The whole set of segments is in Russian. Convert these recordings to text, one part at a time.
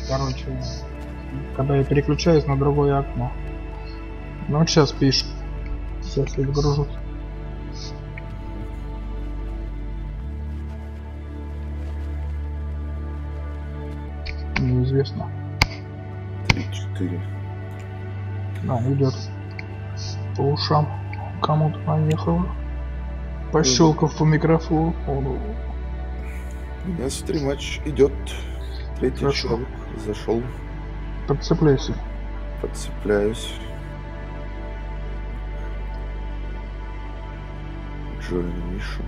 короче, когда я переключаюсь на другое окно. Ну вот сейчас пишет. Сейчас я загружу. Неизвестно. 3-4. Да, идет. По ушам кому-то наехало. Пощелкав по микрофону. У нас 3 матча идет. Третий Хорошо. человек зашел. Подцепляйся. Подцепляюсь. Джой и Миша.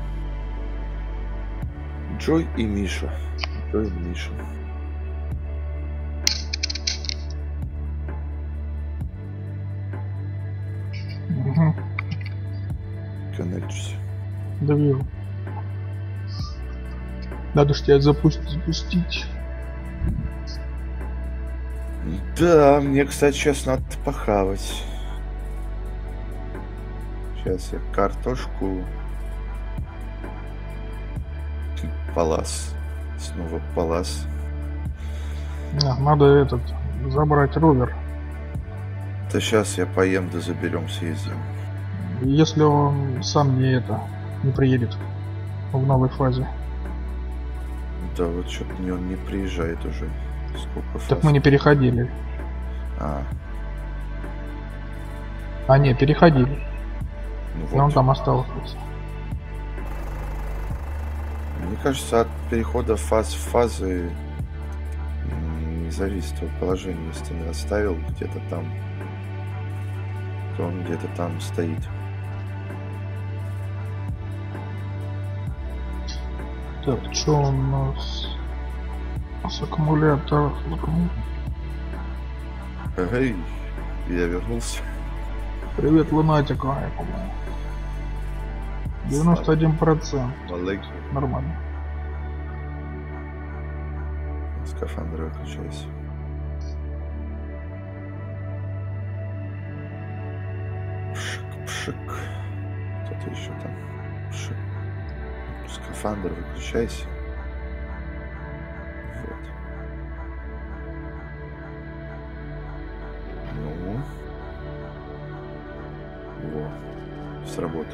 Джой и Миша. Джой и Миша. Угу. Коннекчусь. Да вижу. Надо ж тебя запустить. Да, мне, кстати, сейчас надо похавать. Сейчас я картошку. Палас. Снова палас. Надо этот забрать ровер. Да сейчас я поем, да заберем, съездим. Если он сам не приедет в новой фазе. Да вот что-то он не приезжает уже. Сколько фаз? Так мы не переходили. А, Не, переходили. ну Но он вот. там остался. Мне кажется, от перехода фаз в фазы не зависит от положения. Если ты не оставил где-то там, то он где-то там стоит. Так, что у нас с аккумулятором? Эй, я вернулся. Привет, лунатик, я помню. 91%. Маленький. Нормально. Скафандр выключайся. Пшик. Кто-то еще там. Пшик. Скафандр выключайся. Вот. Ну. Во. Сработало.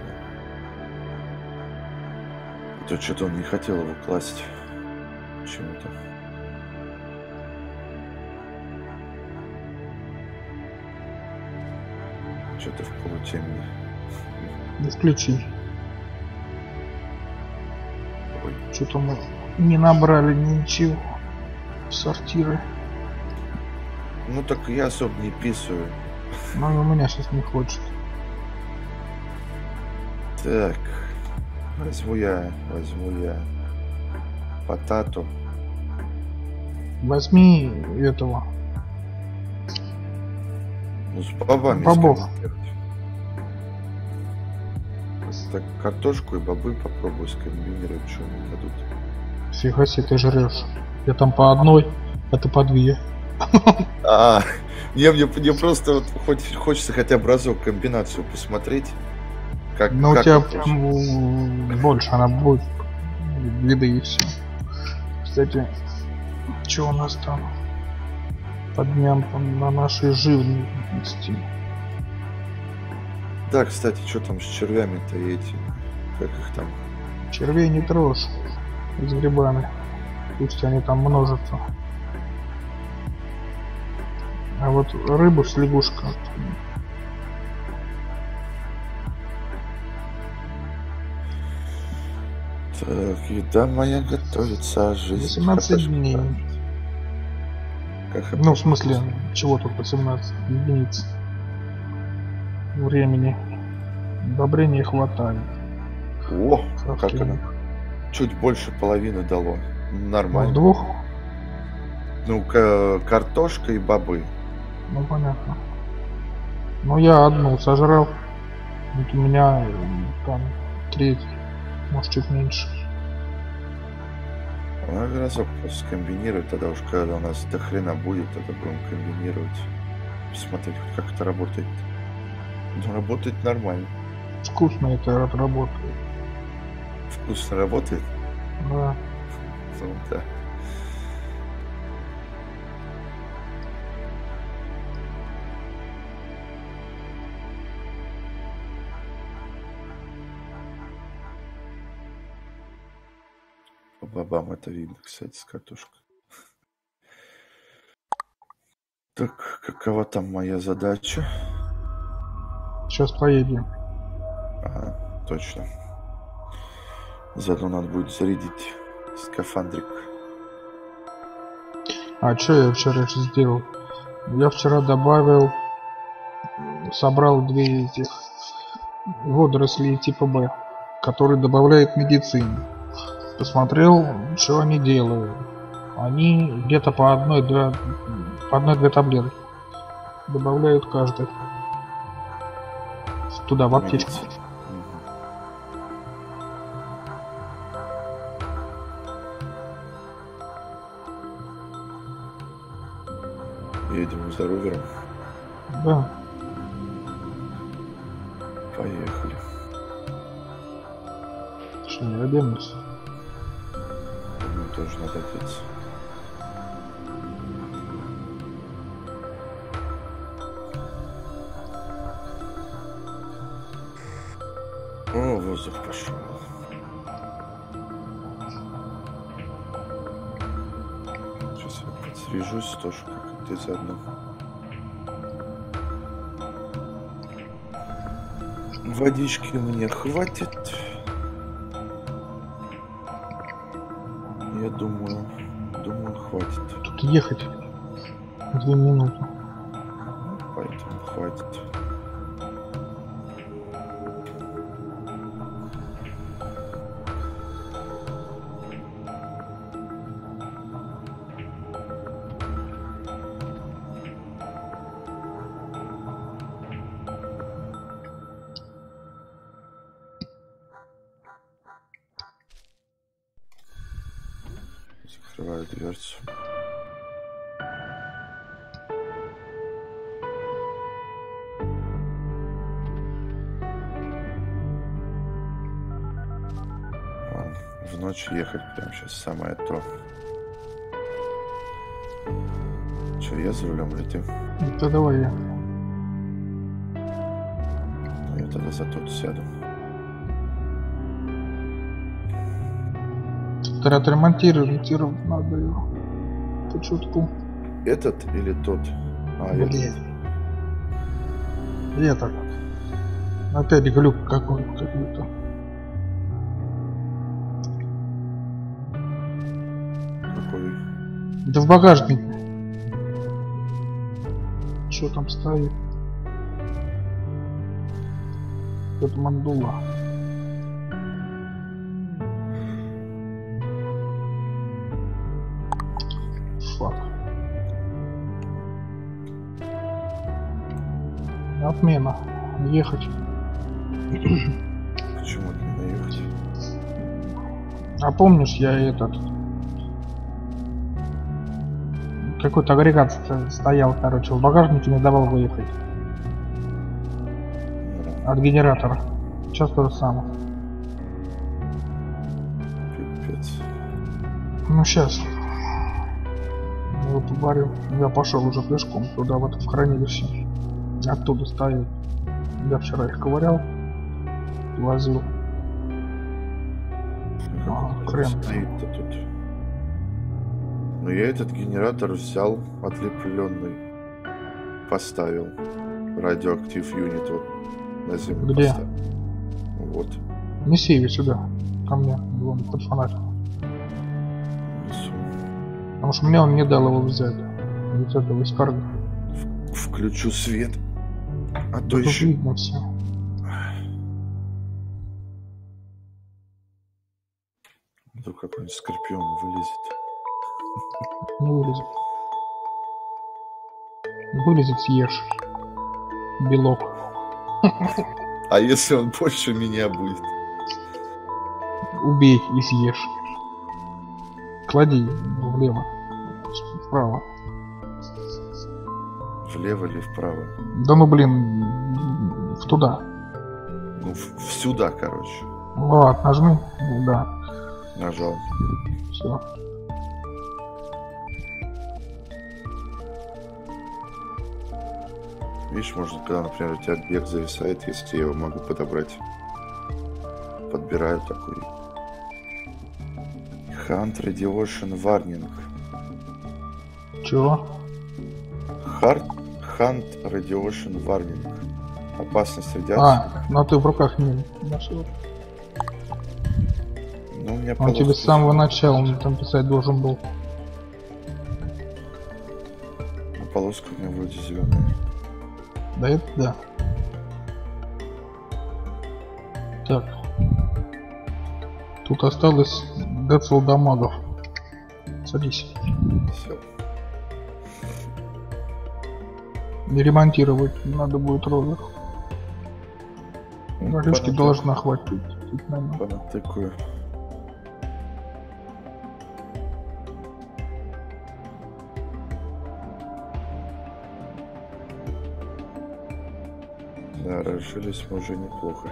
А то что-то он не хотел его класть. Почему-то. Что-то в полутемне. Исключи. Ой. Что-то мы не набрали ничего в сортиры. Ну так я особо не писаю. Но и у меня сейчас не хочет. Так. Возьму я потату. Возьми этого. Ну, с бобами. Бобов. скомбинировать. Так, картошку и бобы попробую скомбинировать, что они дадут. Фига себе, ты жрешь. Я там по одной, а ты по две. Мне просто вот хочется хотя бы разок комбинацию посмотреть. Как, Но у как тебя вот больше она будет. Виды и все. Кстати, что у нас там? Подням на нашей живности. Да, кстати, что там с червями-то эти? Как их там? Червей не трожь с грибами. Пусть они там множатся. А вот рыбу с лягушкой. Так, еда моя готовится, жизнь 18 хорошо. дней. Как Ну, в смысле, чего тут 18 единиц времени. Удобрений хватает. О, как Окей. она? Чуть больше половины дало. Ну, Нормально. двух? Ну, картошка и бобы. Ну, понятно. Ну, я одну сожрал. Вот у меня там треть. Может, чуть меньше. Надо разок просто скомбинировать, тогда уж когда у нас до хрена будет, тогда будем комбинировать. Посмотреть, как это работает. Ну, работает нормально. Вкусно это работает. Вкусно работает? Да. Ну, да. По бабам это видно, кстати, с картошкой. Так, какова там моя задача? Сейчас поедем. Ага, точно. Заодно надо будет зарядить скафандрик. А что я вчера сделал? Я вчера собрал 2 этих водорослей типа Б, которые добавляют медицины. Посмотрел, что они делают. Они где-то по одной-две таблетки добавляют каждый туда в аптечку. Едем за ровером. Да. Поехали. Что, не оденусь? Мне тоже надо одеться. О, воздух пошел. Сейчас я подсвежусь тоже, как ты заодно. Водички мне хватит. Я думаю, хватит. Тут ехать 2 минуты. Поэтому хватит. Закрываю дверцу. В ночь ехать прямо сейчас самое то. Че, я за рулем или ты? Это давай я. Я тогда за тот сяду. Отремонтировать надо его. По чутку. Этот или тот? Блин. Этот. Опять глюк какой-то. Какой? Да в багажнике. Что там стоит? Это мандула. Фак. Отмена. Ехать. Почему отмена ехать? А помнишь, я этот... Какой-то агрегат стоял, короче, в багажнике, не давал выехать. От генератора. Сейчас то же самое. Пипец. Ну сейчас. Я говорю, я пошел уже пешком туда, вот в хранилище. Оттуда стоит. Я вчера их ковырял, возил. Крем. Стоит-то тут. Но я этот генератор взял отлепленный, поставил. Радиоактив юнит вот на землю. Где? Поставил. Вот. Неси ее сюда, ко мне, вон под фонарь. Несу. Потому что мне он не дал его взять. Вот этого из карго. Включу свет. А то Тут еще... видно все. Вдруг какой-нибудь скорпион вылезет. Не вылезет. Вылезет, съешь. Белок. А если он больше меня будет? Убей и съешь. Клади влево. Вправо. Влево или вправо? Да ну блин, в туда. Ну, сюда, короче. Вот, нажми. Да. Нажал. Все. Видишь, можно, когда, например, у тебя бег зависает, если я его могу подобрать. Подбираю такой. Hunt Radiation Warning. Чего? Hunt Radiation Warning. Опасность радиации. Ну ты в руках не нашел. Ну, у меня Он тебе с самого начала там писать должен был. Ну, полоска у меня вроде зеленая. Да, это да. Так. Тут осталось децл дамагов. Садись. Все. Не ремонтировать надо будет ровер. Горючки должна хватить. Понатыкаю. Да, разжились мы уже неплохо.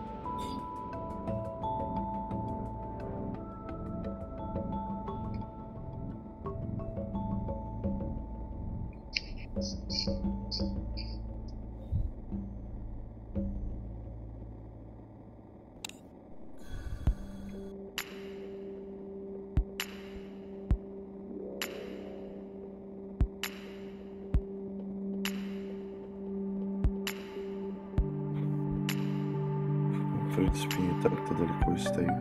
В принципе, не так-то далеко и стоит.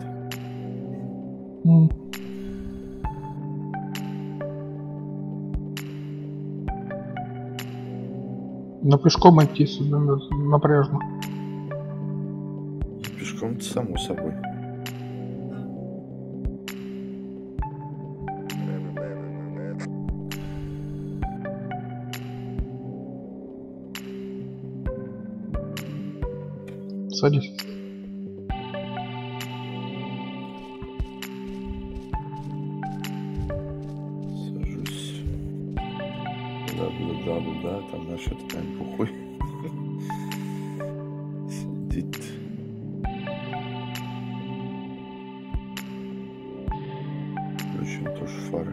Но пешком идти сюда напряжно. Пешком-то само собой. Садись. Сажусь. Да, там наш такая пухой. Сидит. Включим тоже фары.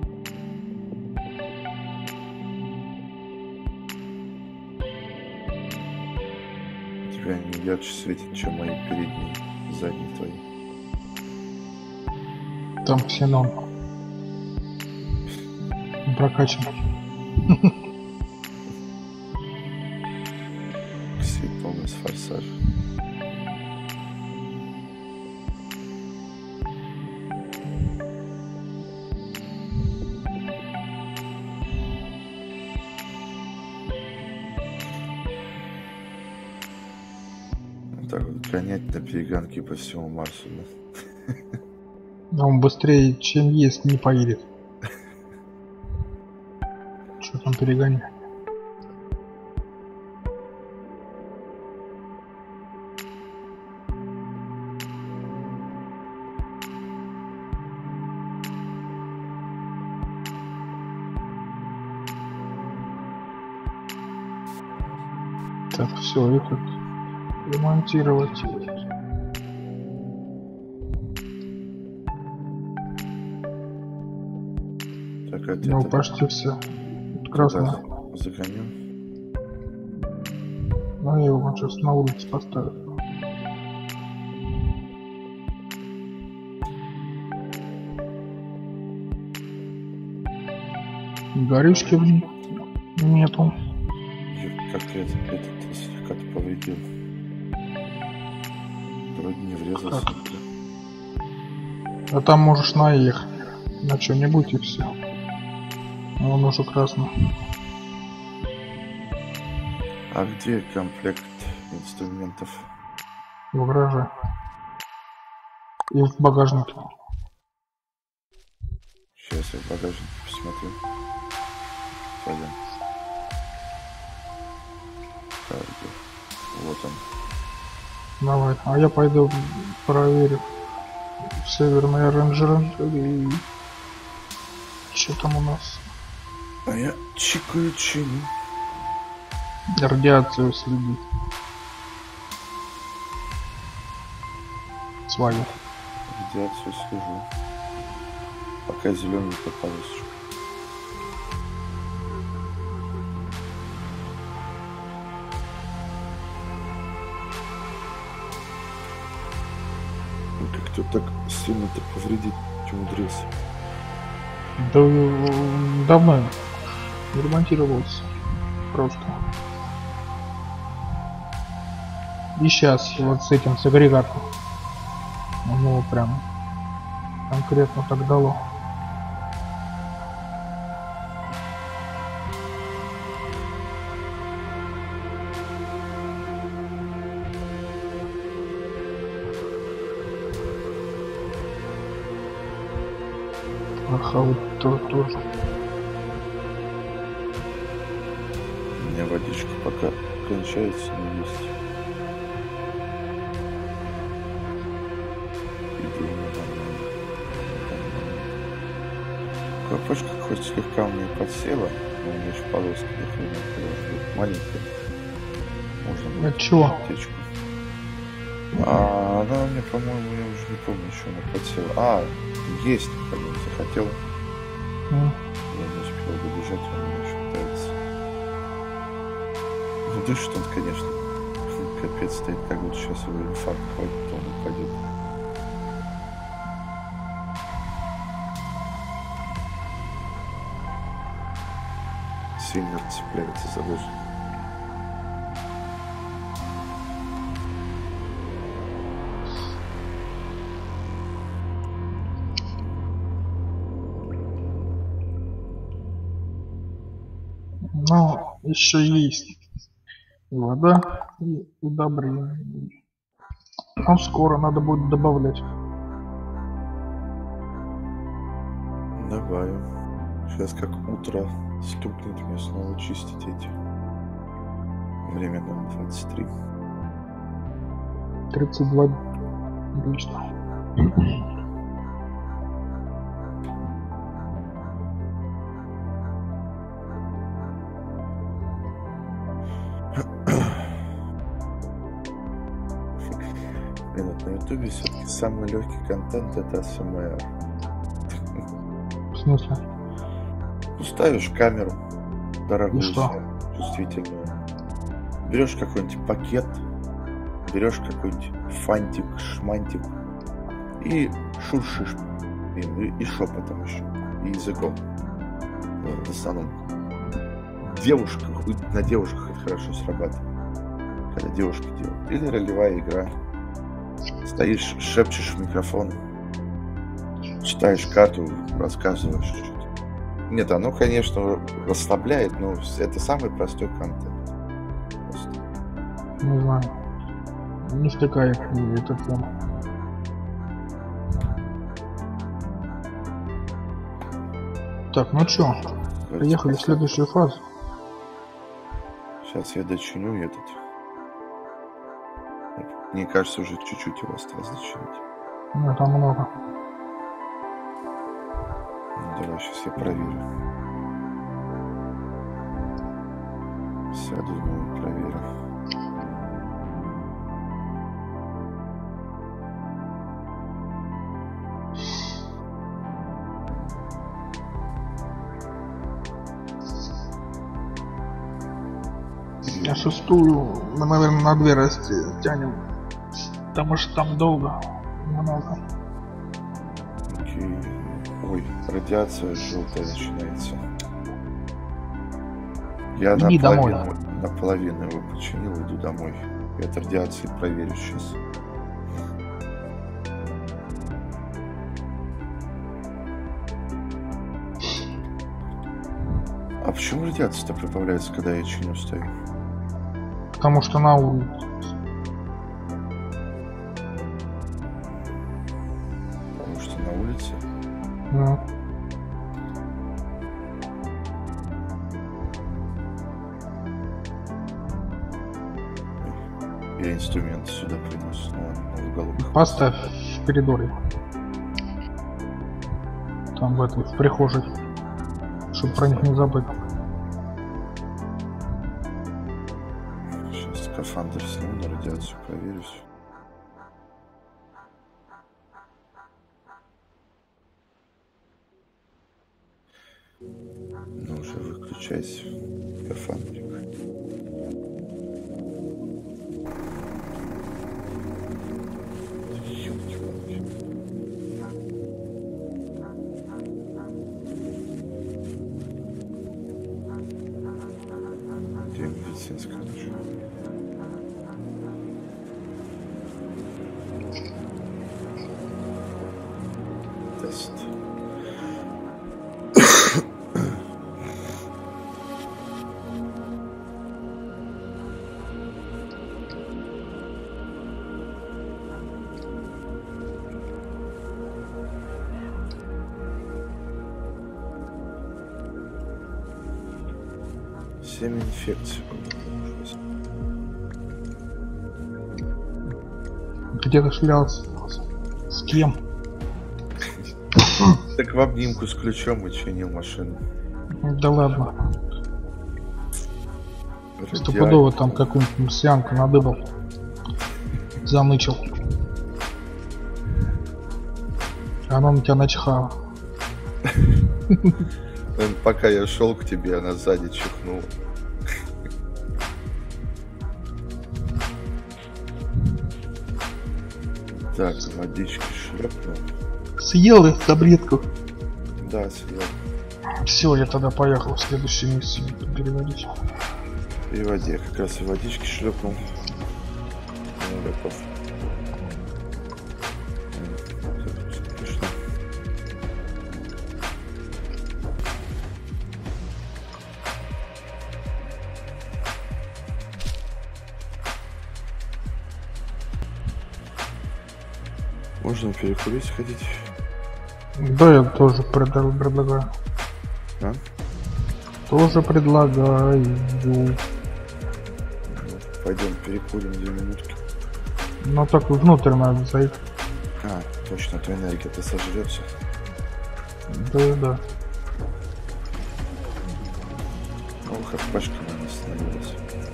Тебя они ярче светят, чем мои передние, задние твои. Там ксенон. Прокачан. Светом из форсажа. Так вот гонять на перегонки по всему Марсу, да? Он быстрее, чем есть, не поедет. Что там перегонять? Так, все, этот ремонтировать. Так, а Ну, почти все. Красный. Загоню. Ну, я его сейчас на улице поставлю. Горючки нету. Как ты этот слегка-то повредил? Вроде не врезался. Как? А там можешь наехать на что-нибудь и все. Он уже красный. А где комплект инструментов? В гараже. И в багажнике. Сейчас я в багажнике посмотрю. Пойдем. Карго. Вот он. Давай. А я пойду проверю северные рейнджеры и что там у нас. А я чикаю чину. Радиацию следить. Свою. Радиацию слежу. Пока зеленый попался. Как-то так сильно-то повредить ты умудрился? Да давно не ремонтировался. Просто. И сейчас вот с этим, с агрегатом. У него прям конкретно так дало. Ага, вот тоже. У меня водичка пока кончается, но есть. Капочка хоть слегка у меня подсела, но у меня еще полоска маленькая. Можно будет чего? аптечку. А она у меня, по-моему, я уже не помню, еще она подсела. Есть, когда не захотела. Я не успел добежать, он у меня еще пытается. Ну, дышит он, конечно. Капец стоит, как будто сейчас его инфаркт хватит, то он упадет. Сильно цепляется за воздух. Но еще есть и вода, и удобрения. Но скоро надо будет добавлять. Добавим. Сейчас как утро стукнет, мне снова чистить эти. Время на 23. 32. Отлично. На ютубе все-таки самый легкий контент — это АСМР. В смысле? Ну, ставишь камеру дорогую, что? чувствительную. Берешь какой-нибудь пакет, берешь какой-нибудь фантик, шмантик и шуршишь им, и шепотом еще, и языком. В основном на девушках это хорошо срабатывает, когда девушка делает. Или ролевая игра. Стоишь, шепчешь в микрофон, читаешь карту, рассказываешь что-то. Нет, оно, конечно, расслабляет, но это самый простой контент. Просто. Не знаю. Не втыкает в эту тему. Так, ну чё, приехали в следующую фазу. Сейчас я дочиню этот. Мне кажется, уже чуть-чуть его осталось дочинить. Нет, там много. Ну, давай, сейчас я проверю. Сяду, думаю, проверю. А шестую мы, наверное, на 2 тянем. Потому что там долго. Много. Окей. Ой, радиация желтая начинается. Я Иди домой. наполовину его починил, иду домой. Я от радиации проверю сейчас. А почему радиация-то прибавляется, когда я чиню стою? Потому что на улице. Потому что на улице? Ну. Я инструменты сюда принес, но в уголок. Поставь в коридоре. Там в этой, в прихожей. Чтобы про них не забыть. Сейчас скафандр сниму, на радиацию проверюсь. Ну уже выключайся, скафандрик. Ёлки-палки. 7 инфекций. Где ты шлялся? С кем? Так в обнимку с ключом и чинил машину. Да ладно. Стопудово там какую-нибудь марсианку надыбал. Занычил. Она на тебя начихала. Пока я шел к тебе, она сзади чихнула. Так, водички шлепнул. Съел их таблетку? Да, съел. Все, я тогда поехал в следующую миссию переводить. Переводи, я как раз и водички шлепнул. Я готов. Отлично. Можно перекурить, сходить? Да, я тоже предлагаю. А? Тоже предлагаю. Пойдем перекурим 2 минутки. Но так внутрь надо зайти. А, точно, то энергия-то сожрется. Да. Ох, хпшка на нас становилась.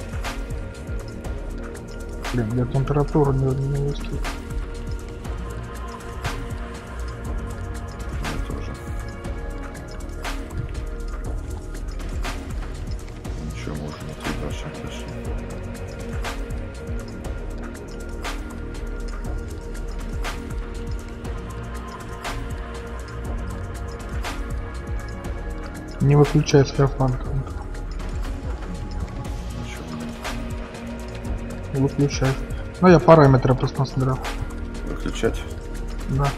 Блин, я температуру не выставил. Я тоже. Ничего, можно на 3 башни дошли. Не выключай скафандр. Выключай. Ну я параметры просто насмотрел. Выключать? Да.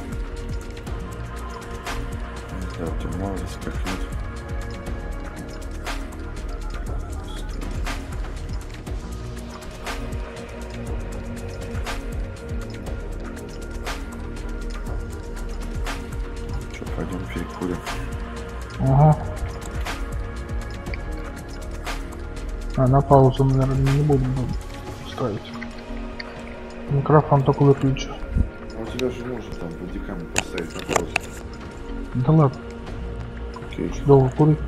Да, ты мало скакнет. Что, пойдем перекурим? Ага. На паузу, наверное, не будем ставить. Микрофон только выключу. А у тебя же можно там бодикам поставить на паузу. Да ладно. Окей. Долго курить.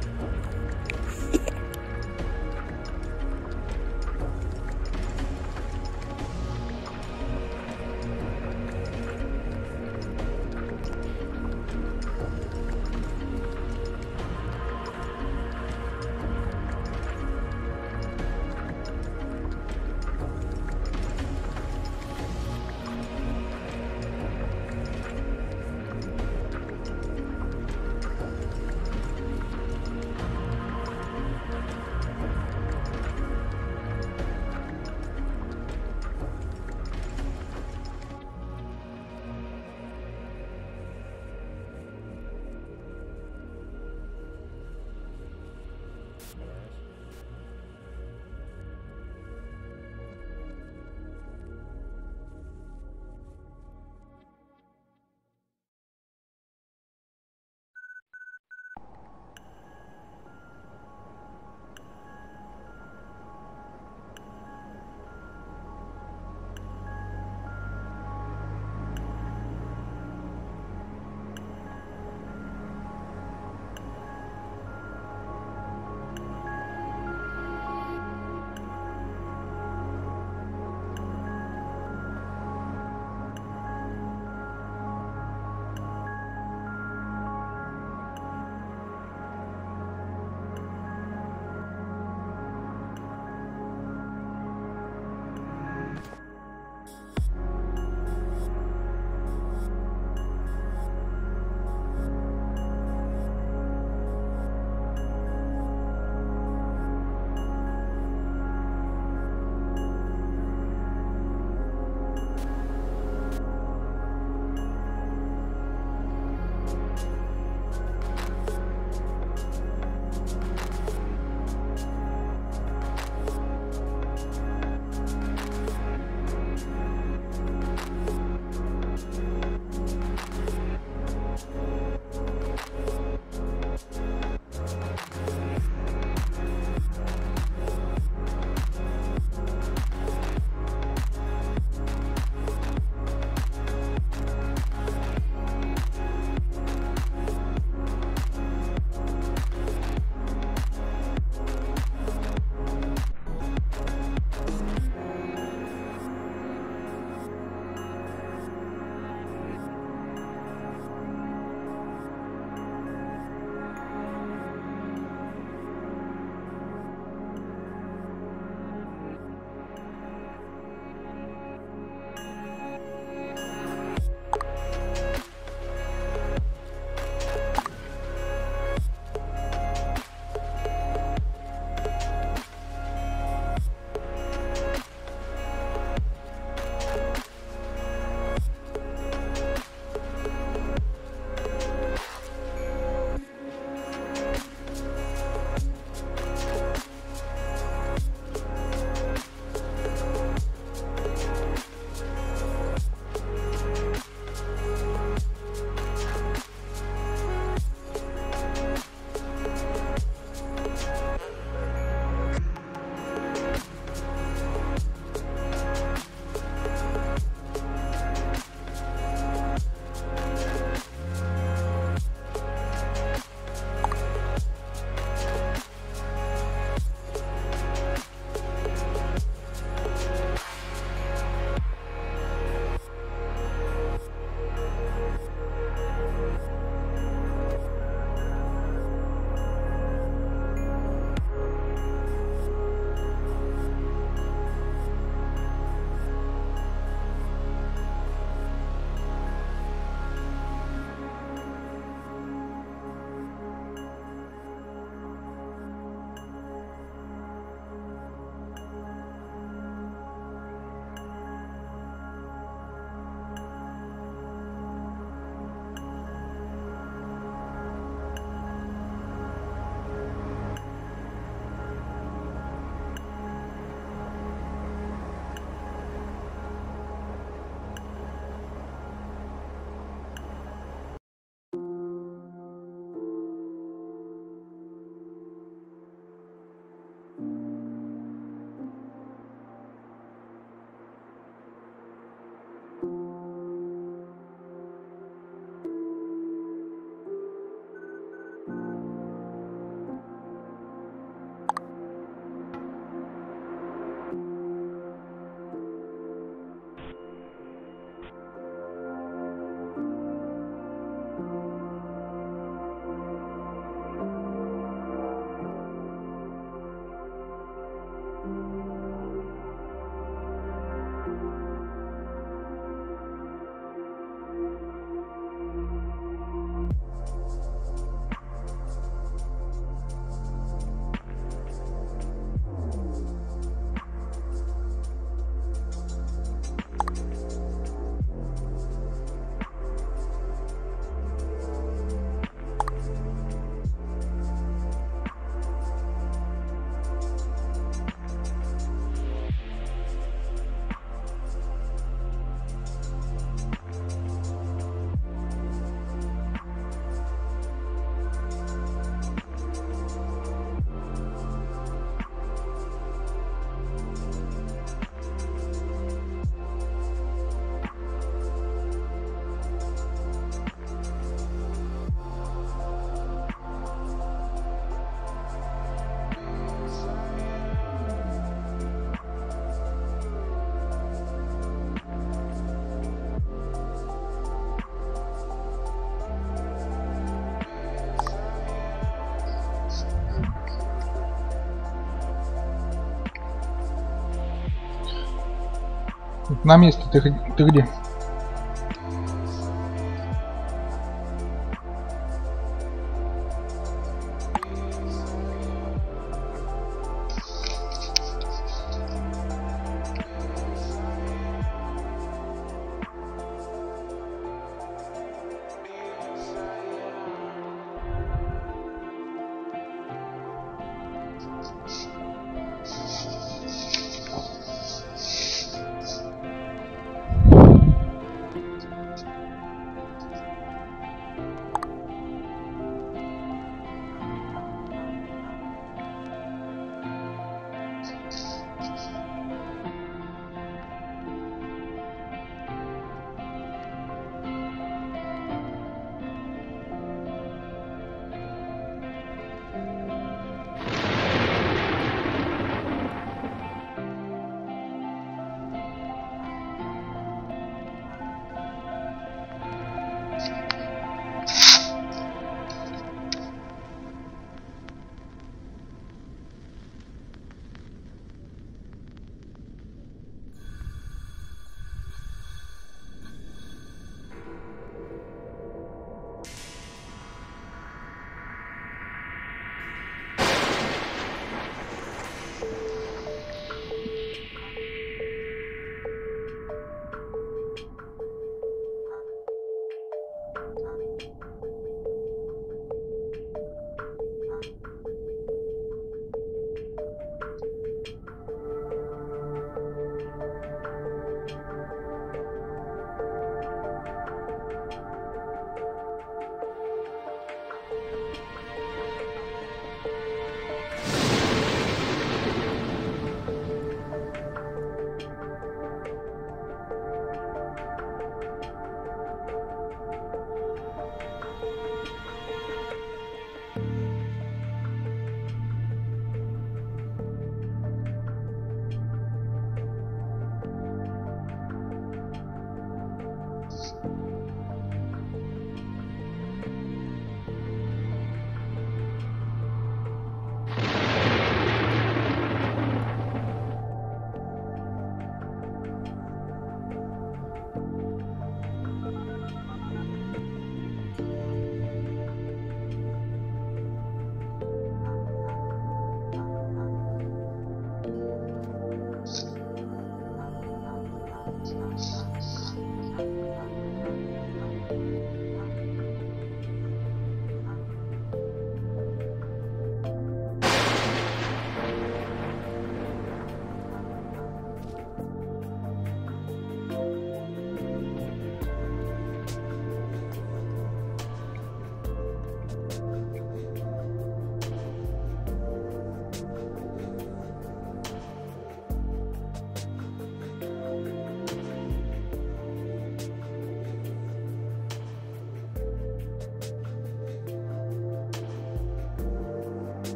На месте, ты где?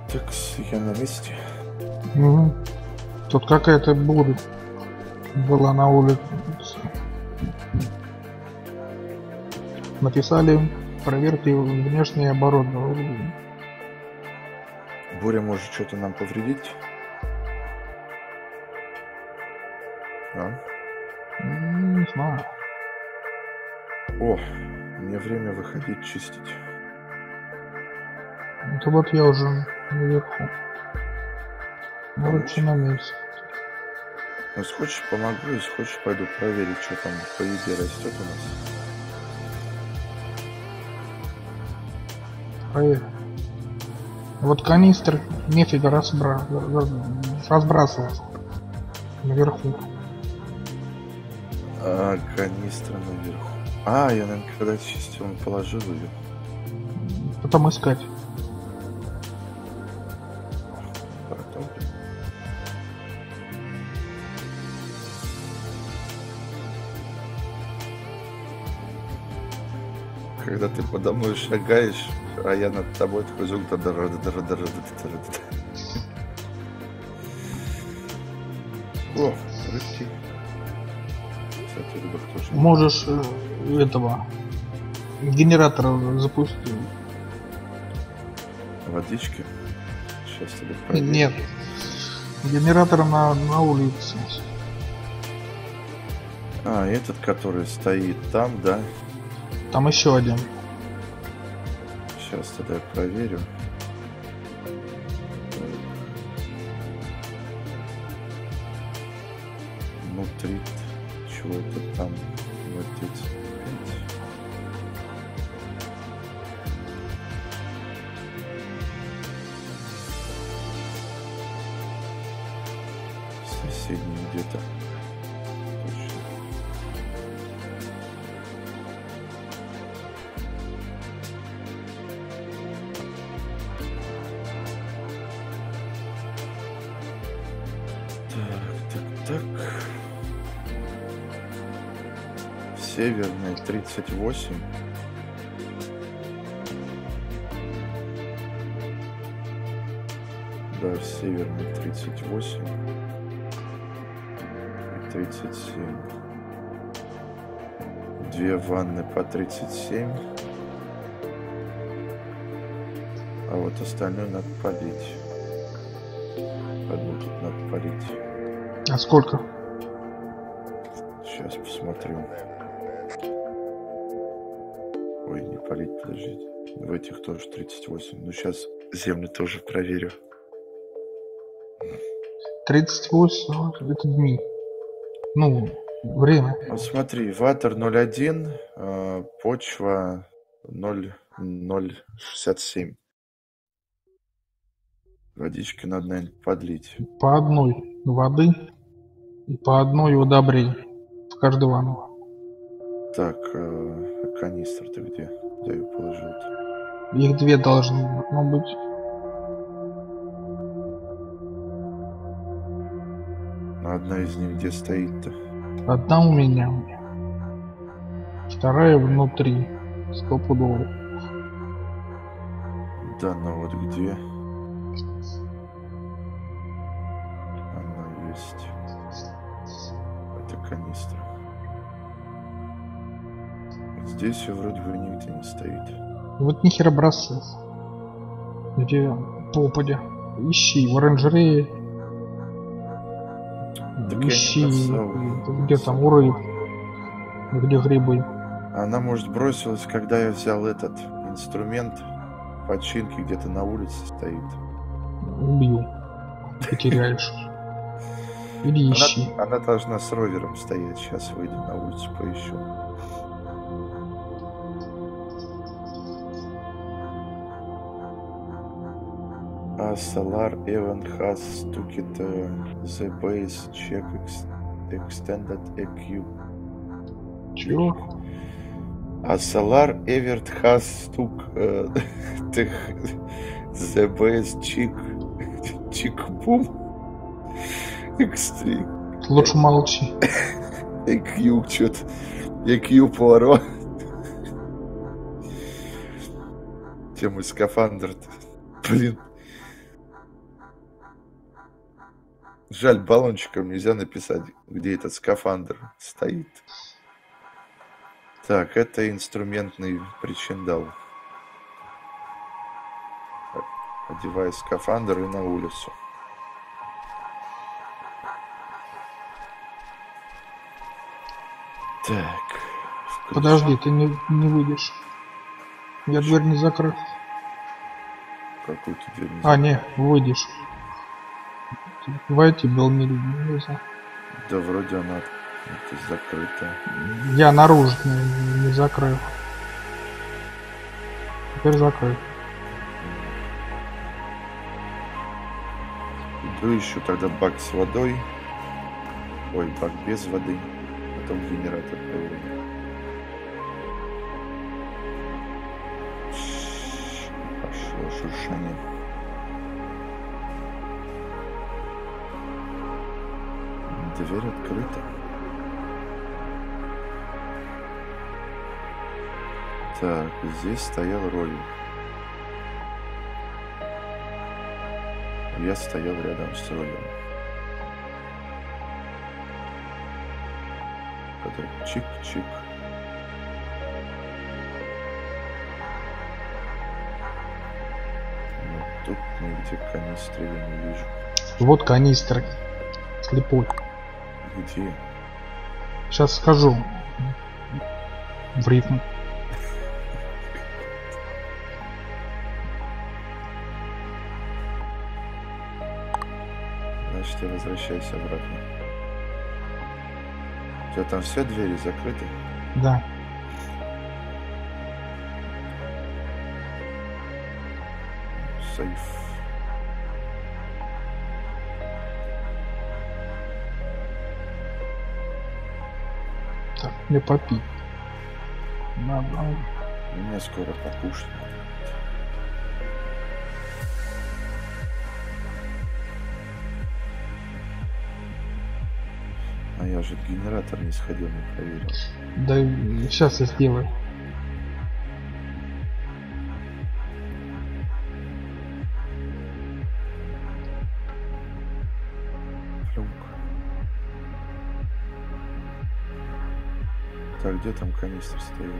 Так, я на месте. Угу. Тут какая-то буря была на улице. Написали, проверьте внешнее оборудование. Буря может что-то нам повредить? А? Не знаю. О, мне время выходить чистить. Это вот я уже наверху. Короче, на месте. Ну, если хочешь, помогу, если хочешь, пойду проверить, что там по еде растет у нас. Проверь. Вот канистр нефига разбрасывать наверху. А, канистра наверху. А, я, наверное, когда чистил, он положил ее. Потом искать. Потом. Когда ты подо мной шагаешь, а я над тобой такой звук. О, рыбки. Кстати, рыбок тоже. Можешь этого генератора запустить. Водички. Сейчас тебе проверю. Нет. Генератор на улице. А, этот, который стоит там, да? Там еще один. Сейчас тогда я проверю. Внутри чего-то там 0,35. Соседний где-то. Точно. Так. Северный 38. Да, северный 38. И 37. Две ванны по 37. А вот остальное надо полить. Одну тут надо полить. А сколько? Сейчас посмотрю. Ой, не полить, подождите. В этих тоже 38. Ну, сейчас землю тоже проверю. 38, это дни. Ну, время. Вот смотри, ватер 0,1, почва 0,067. Водички надо, наверное, подлить. По одной воды и по одной удобрений в каждую ванну. Так, канистр ты где? Куда ее положил-то? Их две должны быть. Одна из них где стоит-то? Одна у меня. Вторая внутри. Стопудово. Да, ну вот где? Она есть. Это канистра. Вот здесь все вроде бы нигде не стоит. Вот нихера бросать. Где попадя. Ищи в оранжерее. Так Ищи, я не бросал. где там урыв. Где грибы. Она, может, бросилась, когда я взял этот инструмент починки, где-то на улице стоит. Убью. Потеряешь. Или ищи. Она должна с ровером стоять. Сейчас выйду на улицу, поищу. A solar event has took it the base check extended EQ. Чего? A solar event has took the base check boom extreme. Лучше молчи. EQ что-то. EQ поворот. Тема скафандр-то. Блин. Жаль, баллончиком нельзя написать, где этот скафандр стоит. Так, это инструментный причиндал. Так, одеваю скафандр и на улицу. Так. Подожди, ты не выйдешь. Я дверь не закрыл. Какую-то дверь не А, не, выйдешь. Войти был нельзя. Да вроде она это закрыта. Я наружу не закрыл. Теперь закрыл. Иду ищу тогда бак с водой. Ой, бак без воды. Потом генератор проверю. Пошло шуршание. Дверь открыта. Так, здесь стоял Рой. Я стоял рядом с Роем. Потом чик-чик. Но тут нигде канистры я не вижу. Вот канистры. Слепой. Где? Сейчас скажу. В рифму. Значит, я возвращаюсь обратно. У тебя там все двери закрыты? Да. Сейф. Так, мне попить. Надо. Мне скоро покушать. А я же генератор не сходил, не проверил. Да сейчас я сделаю. Плюнк. Так, где там канистр стоял?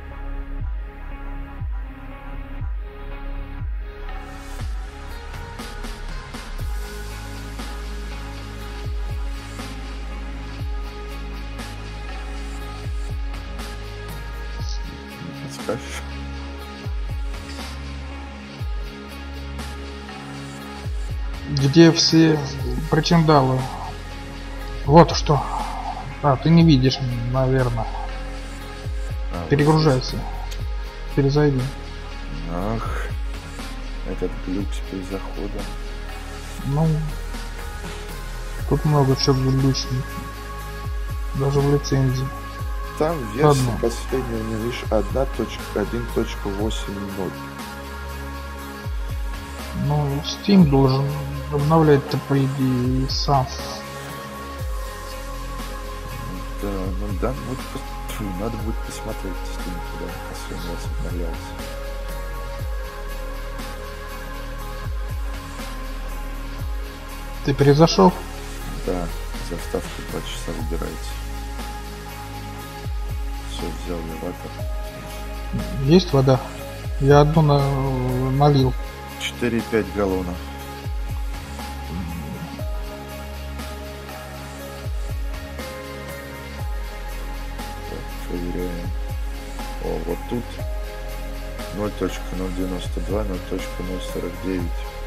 Не подскажешь? Где все причиндалы? Вот что. А, ты не видишь, наверное. А, вот Перегружайся. Перезайди. здесь. Ах, этот глюк при захода. Ну, тут много чего глючных. Даже в лицензии. Там версия Ладно. последняя, не лишь 1.1.80. Ну, Steam должен обновлять-то, по идее, и сам. Да, ну да, ну, фу, надо будет посмотреть, Steam, куда последний раз обновлялся. Ты перезашел? Да, заставка 2 часа выбирается. Все, взял я ватер. Есть вода? Я одну налил. 4,5 галлона. Так, проверяем. О, вот тут 0.092, 0.049.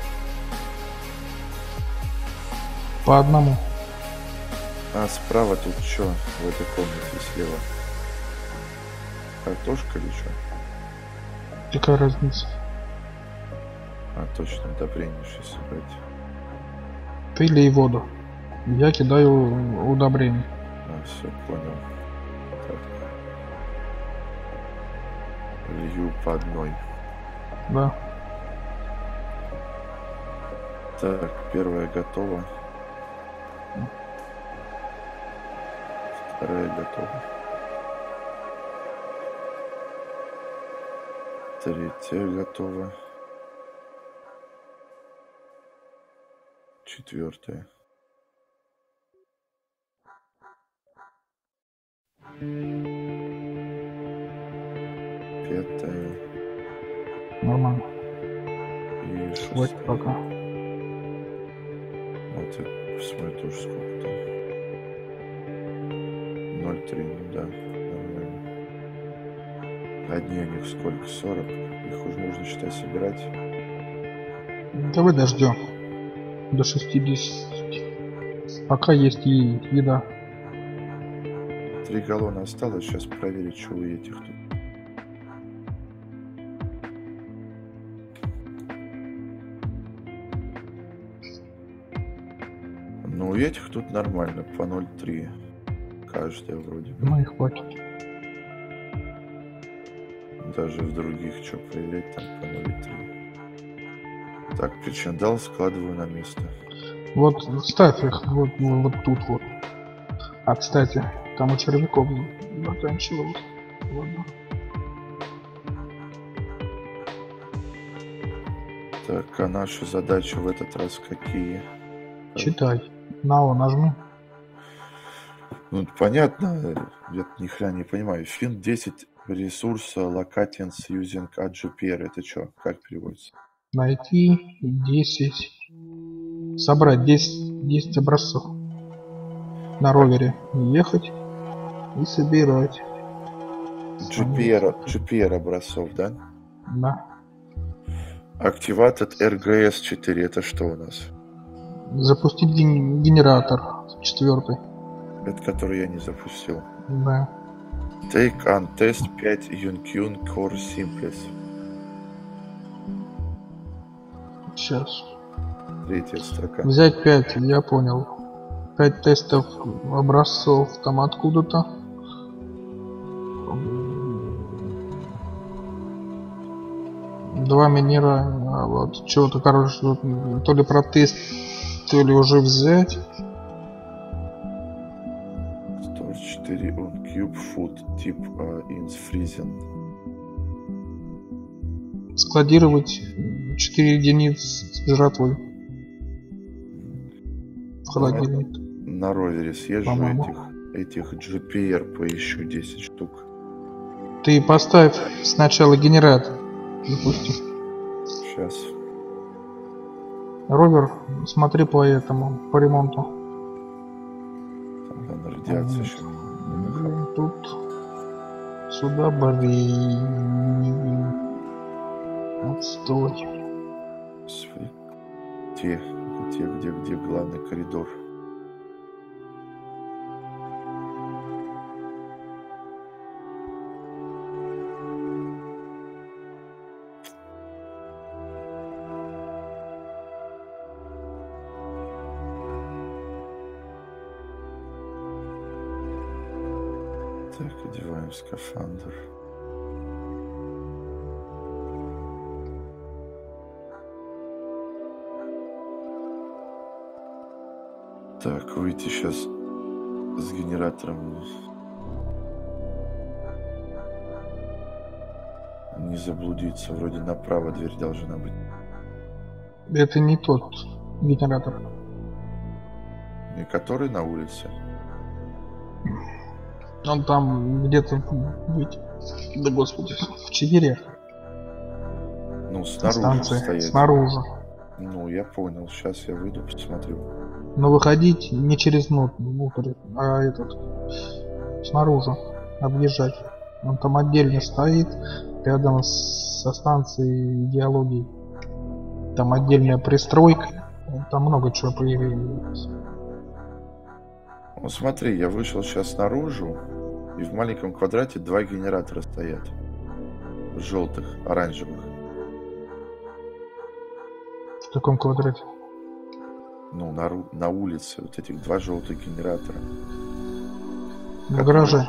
По одному. А справа тут что в этой комнате слева? Картошка или что? Какая разница? А, точно, удобрение сейчас собрать. Ты лей воду. Я кидаю удобрение. А, все, понял. Так. Лью по одной. Да. Так, первая готова. Вторая готова. Третья готова. Четвертая. 5-я Нормально. и Хватит 6-я. пока. Вот я посмотрю тоже сколько там. 0,3, ну да, нормально. Одни у них сколько? 40. Их уже нужно, считай, собирать. Давай дождем. До 60. Пока есть и еда. 3 галлона осталось. Сейчас проверить, что у этих тут. Ну, у этих тут нормально. По 0,3. Каждая вроде бы. Ну и хватит. Даже в других, что проверять, там по 0,3. Так, причиндал складываю на место. Вот ставь их вот тут вот. А, кстати, там у червяков заканчивалось. Ладно. Так, а наши задачи в этот раз какие? Читай. На О нажми. Ну, понятно, я ни хрена не понимаю. Find 10 ресурса locations using AGPR. Это что? Как переводится? Найти 10. Собрать 10 образцов. На ровере. Ехать и собирать. GPR образцов, да? Да. Activated RGS-4. Это что у нас? Запустить генератор. 4. Это который я не запустил. Да. Take on test 5 Yunkun Core Simples. Сейчас. 3-я строка. Взять 5, я понял. 5 тестов образцов там откуда-то. Два минера, вот что-то, короче, то ли про тест, то ли уже взять. 104 on cube food тип ins freezing. Складировать 4 единиц с жратвой в холодильник. На ровере съезжу, По-моему. этих GPR поищу 10 штук. Ты поставь сначала генератор. Допустим. Сейчас. Ровер, смотри по этому, по ремонту. Там, наверное, радиация Вот. еще. Блин, тут сюда блин. Отстой. Где главный коридор? Так, одеваем скафандр. Так, выйти сейчас с генератором. Не заблудиться. Вроде направо дверь должна быть. Это не тот генератор. И который на улице. Он там где-то быть. Да господи, в 4 Ну, снаружи станции. стоять. Снаружи. Ну, я понял. Сейчас я выйду, посмотрю. Но выходить не через внутрь, а этот снаружи объезжать. Он там отдельно стоит, рядом со станцией идеологии. Там отдельная пристройка. Там много чего появилось. Ну, смотри, я вышел сейчас наружу, и в маленьком квадрате 2 генератора стоят. Желтых, оранжевых. В каком квадрате? Ну, на улице вот этих 2 желтых генератора. В гараже.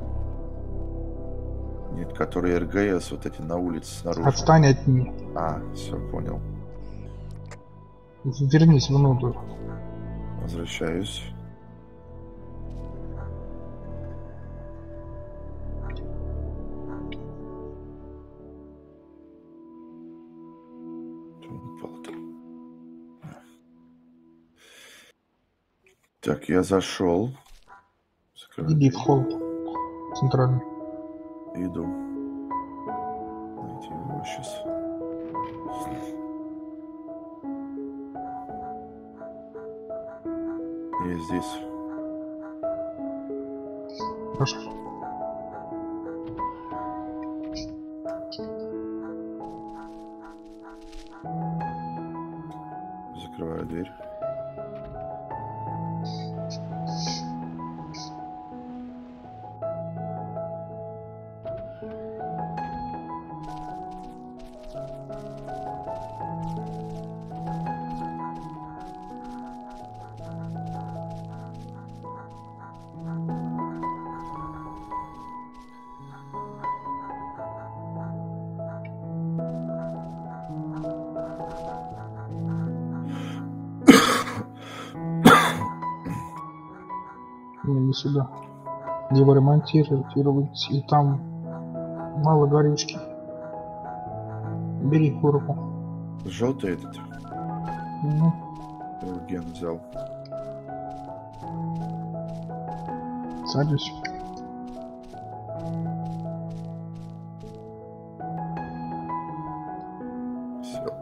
Нет, которые РГС, вот эти на улице снаружи. Отстань от них. А, все, понял. Вернись внутрь. Возвращаюсь. Так, я зашел. Иди в холл центральный. Иду. Где его сейчас? Я здесь. Хорошо. Закрываю дверь. Не сюда. Его ремонтировать, и там мало горючки. Бери коробку. Желтый этот. Ну, Ген взял. садись. Сел.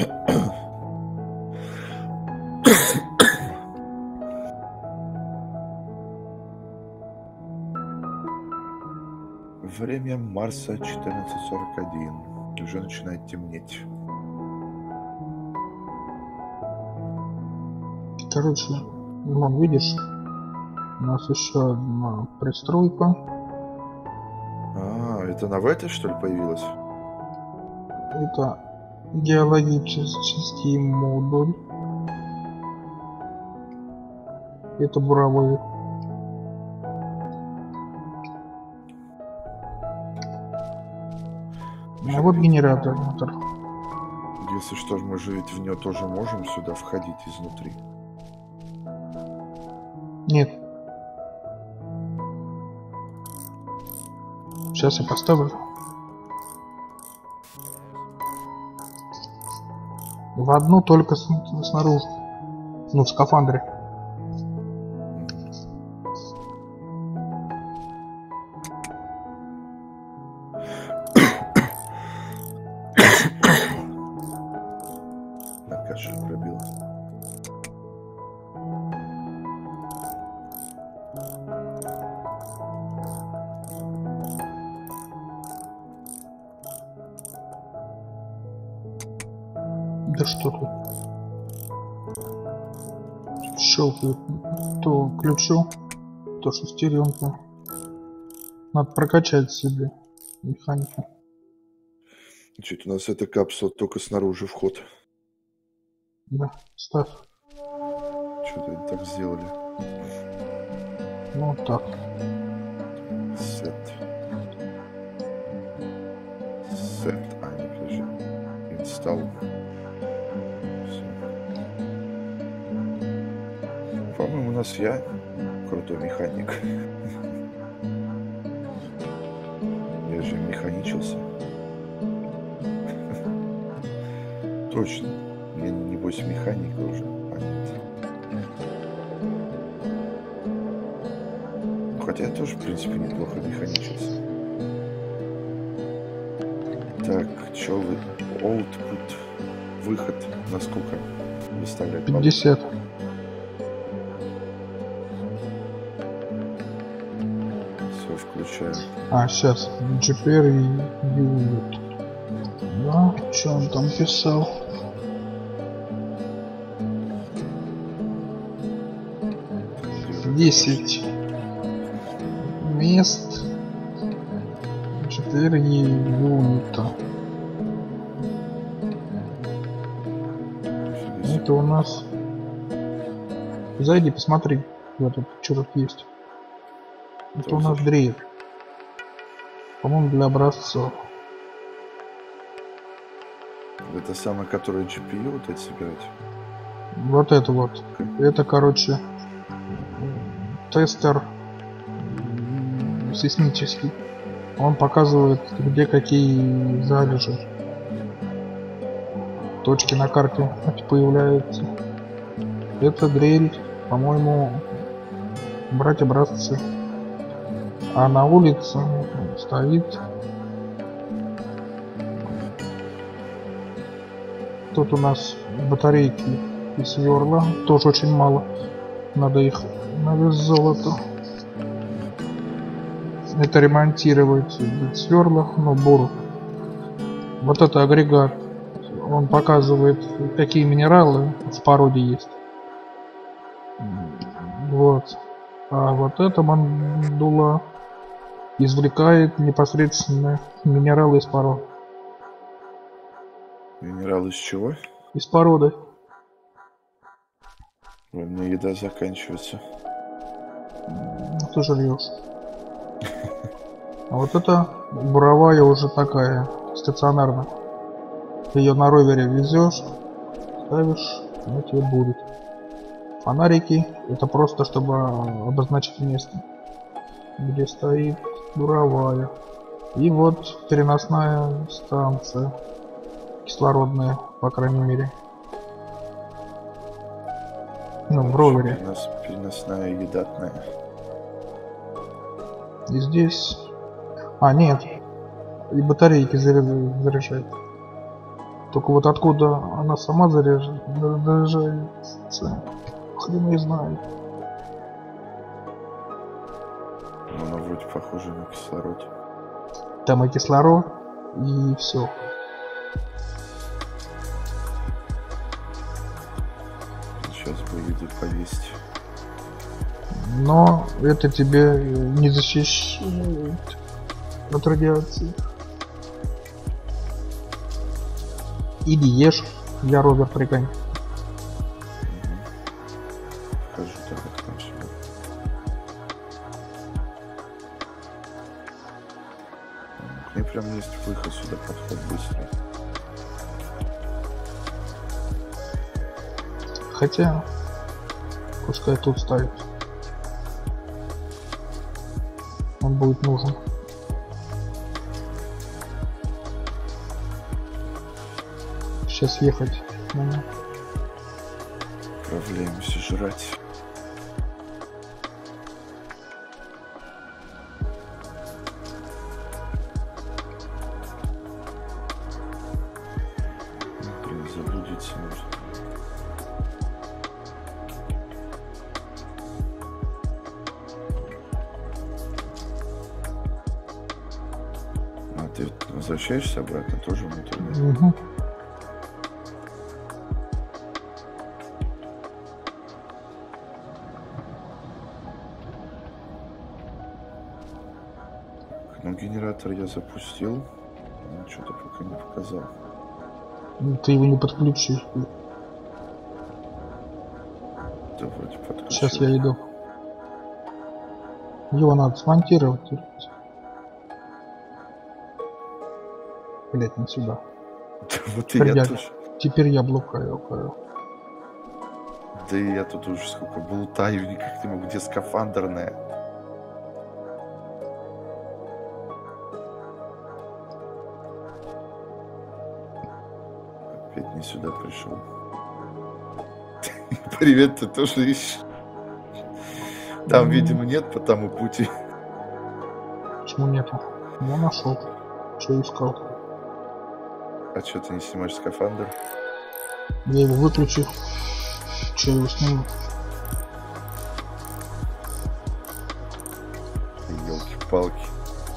Время Марса 14:41. Уже начинает темнеть. Короче, вон, видишь, у нас еще одна пристройка. А, это на этой, что ли, появилась? Это геологический модуль. Это буровой. А вот генератор. Если что, мы же ведь в нее тоже можем сюда входить изнутри. Нет. Сейчас я поставлю. В одну только снаружи. Ну, в скафандре. Накаша пробила. Да что тут? Щелкает то ключу, то шестеренку. Надо прокачать себе механику. Значит, у нас эта капсула только снаружи вход. Да, ставь. Что-то они так сделали. Ну так. Сет. Сет. А, не, подожди. Инсталл. По-моему, у нас я крутой механик. Я же механичился. Точно. Я небось механика уже. А нет. Хотя я тоже, в принципе, неплохо механичился. Так, что вы? Output. Выход. Насколько выставлять? 50. Все, включаю. А, сейчас. GPR и UUT. Да, что он там писал? Десять мест, 4 юнита. Это у нас. Зайди, посмотри, вот тут что тут есть. Это у нас дрейф. По-моему, для образцов. Это самое, которое GPU вот эти собирать? Вот это вот. Это, короче, тестер сейсмический. Он показывает, где какие залежи. Точки на карте появляются. Это дрель, по-моему, брать образцы. А на улице стоит Тут у нас батарейки и сверла. Тоже очень мало. Надо их на вес золота. Это ремонтировать сверла, но бур. Вот это агрегат. Он показывает, какие минералы в породе есть. Вот. А вот эта мандула извлекает непосредственно минералы из пород. Минерал из чего? Из породы. У меня еда заканчивается. Ты жрешь. А вот это буровая уже такая, стационарная. Ты ее на ровере везешь, ставишь, она тебе будет. Фонарики это просто чтобы обозначить место, где стоит буровая. И вот переносная станция, кислородная, по крайней мере. Ну, в ровере. Переносная едатная. И здесь... А, нет. И батарейки заряжает. Только вот откуда она сама заряжается, хрен не знает. Она вроде похожа на кислород. Там и кислород, и все. Сейчас бы еду повесить. Но это тебе не защищает от радиации. Иди ешь, я ровер пригоню. Покажу тогда, как там сюда. Мне прям есть выход сюда, подход быстрый. Хотя, пускай тут ставит. Он будет нужен. Сейчас ехать. Отправляемся жрать. Блин, заблудиться нужно. А ты возвращаешься обратно тоже внутрь? Угу. Ну, генератор я запустил, но что-то пока не показал. Ты его не подключишь. Да, вроде подключил. Сейчас я иду. Его надо смонтировать. Блять, не сюда. Вот и я тоже. Теперь я блокаю. Да и я тут уже сколько болтаю, никак не могу, где скафандерная. Опять не сюда пришел. Привет, ты тоже ищешь? Там, видимо, нет по тому пути. Почему нету? Я нашел. Что искал? А что ты не снимаешь скафандр? Я его выключил. Че его сниму? Ёлки-палки.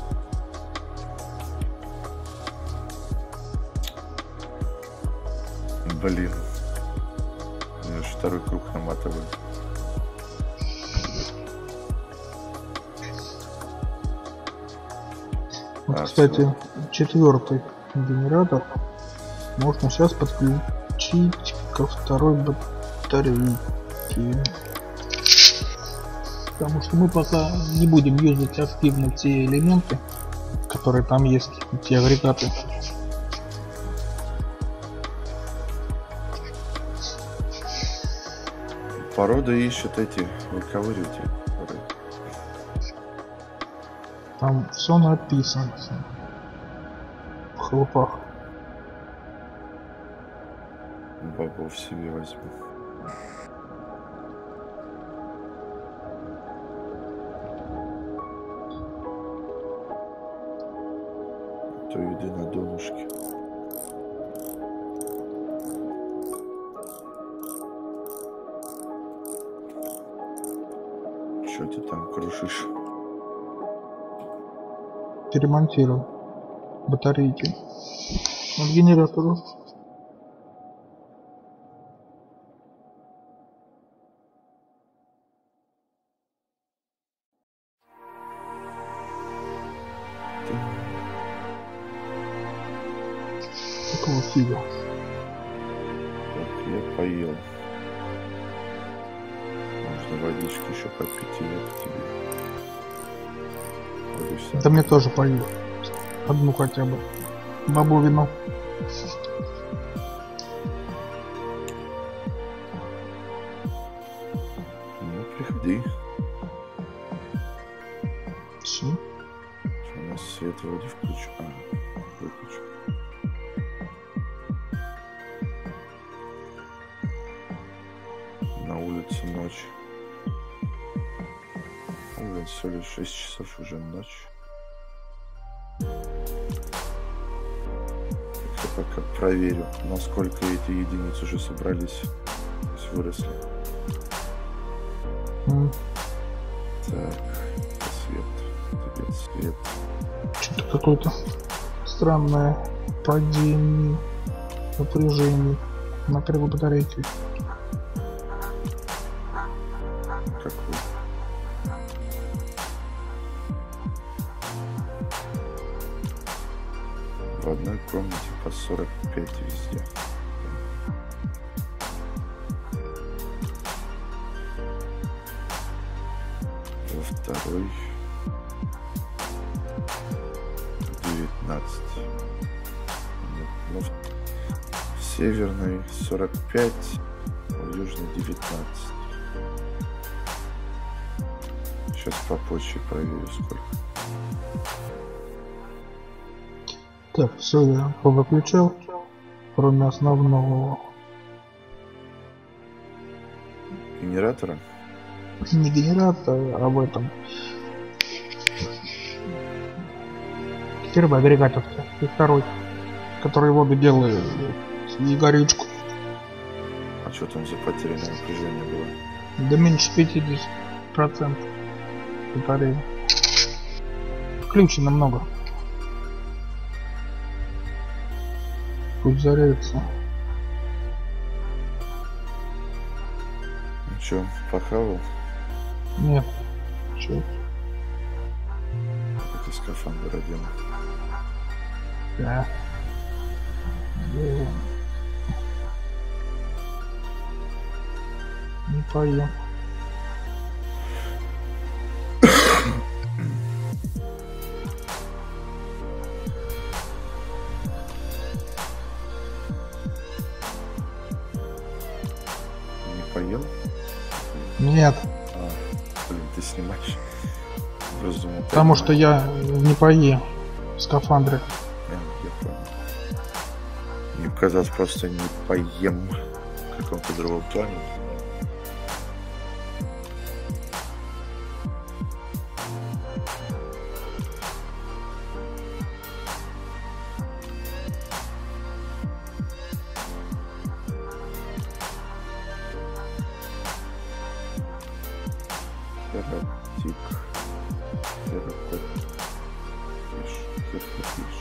Блин. Я же второй круг наматываю. Вот, кстати, четвертый генератор можно сейчас подключить ко второй батарейке. Потому что мы пока не будем юзать активно те элементы, которые там есть, те агрегаты. Порода ищет эти выковыриватели. Там все написано в хлопах. Бобов себе возьму. То еды на донышке. Что ты там крушишь? Перемонтирую батарейки от генератора. Какого фига? Так, я поел. Можно водички еще попить, и это тебе. Вот и всё. Да мне тоже пою. Одну хотя бы. Бабовину. Ну, приходи. Всё. Что у нас свет вроде включу. Выключу. На улице ночь. Блин, всего лишь 6 часов уже ночь. Я пока проверю, насколько эти единицы уже собрались. То есть выросли. Так, свет. Тебе свет. Что-то какое-то странное падение напряжения. Накрыло батарейки. Какой? В одной комнате по 45 везде. Во второй 19. Ну, в северной 45, в южной 19. Сейчас попозже проверю, сколько. Так, все, я повыключал, кроме основного. Генератора? Не генератор, а в этом. Первый агрегат и второй, который воду делает и горючку. А что там за потерянное напряжение было? Да меньше 50% батареи. Включено много. Пусть зарядится. Ну что, похавал? Нет. Чё? Это скафандр одел. Да. Не поем. Не поел? Нет. Блин, ты снимаешь. Разумел. Потому что я не поем в скафандре. Я понял. Мне показалось, просто не поем в каком-то другом плане. Кератик. Кератиш.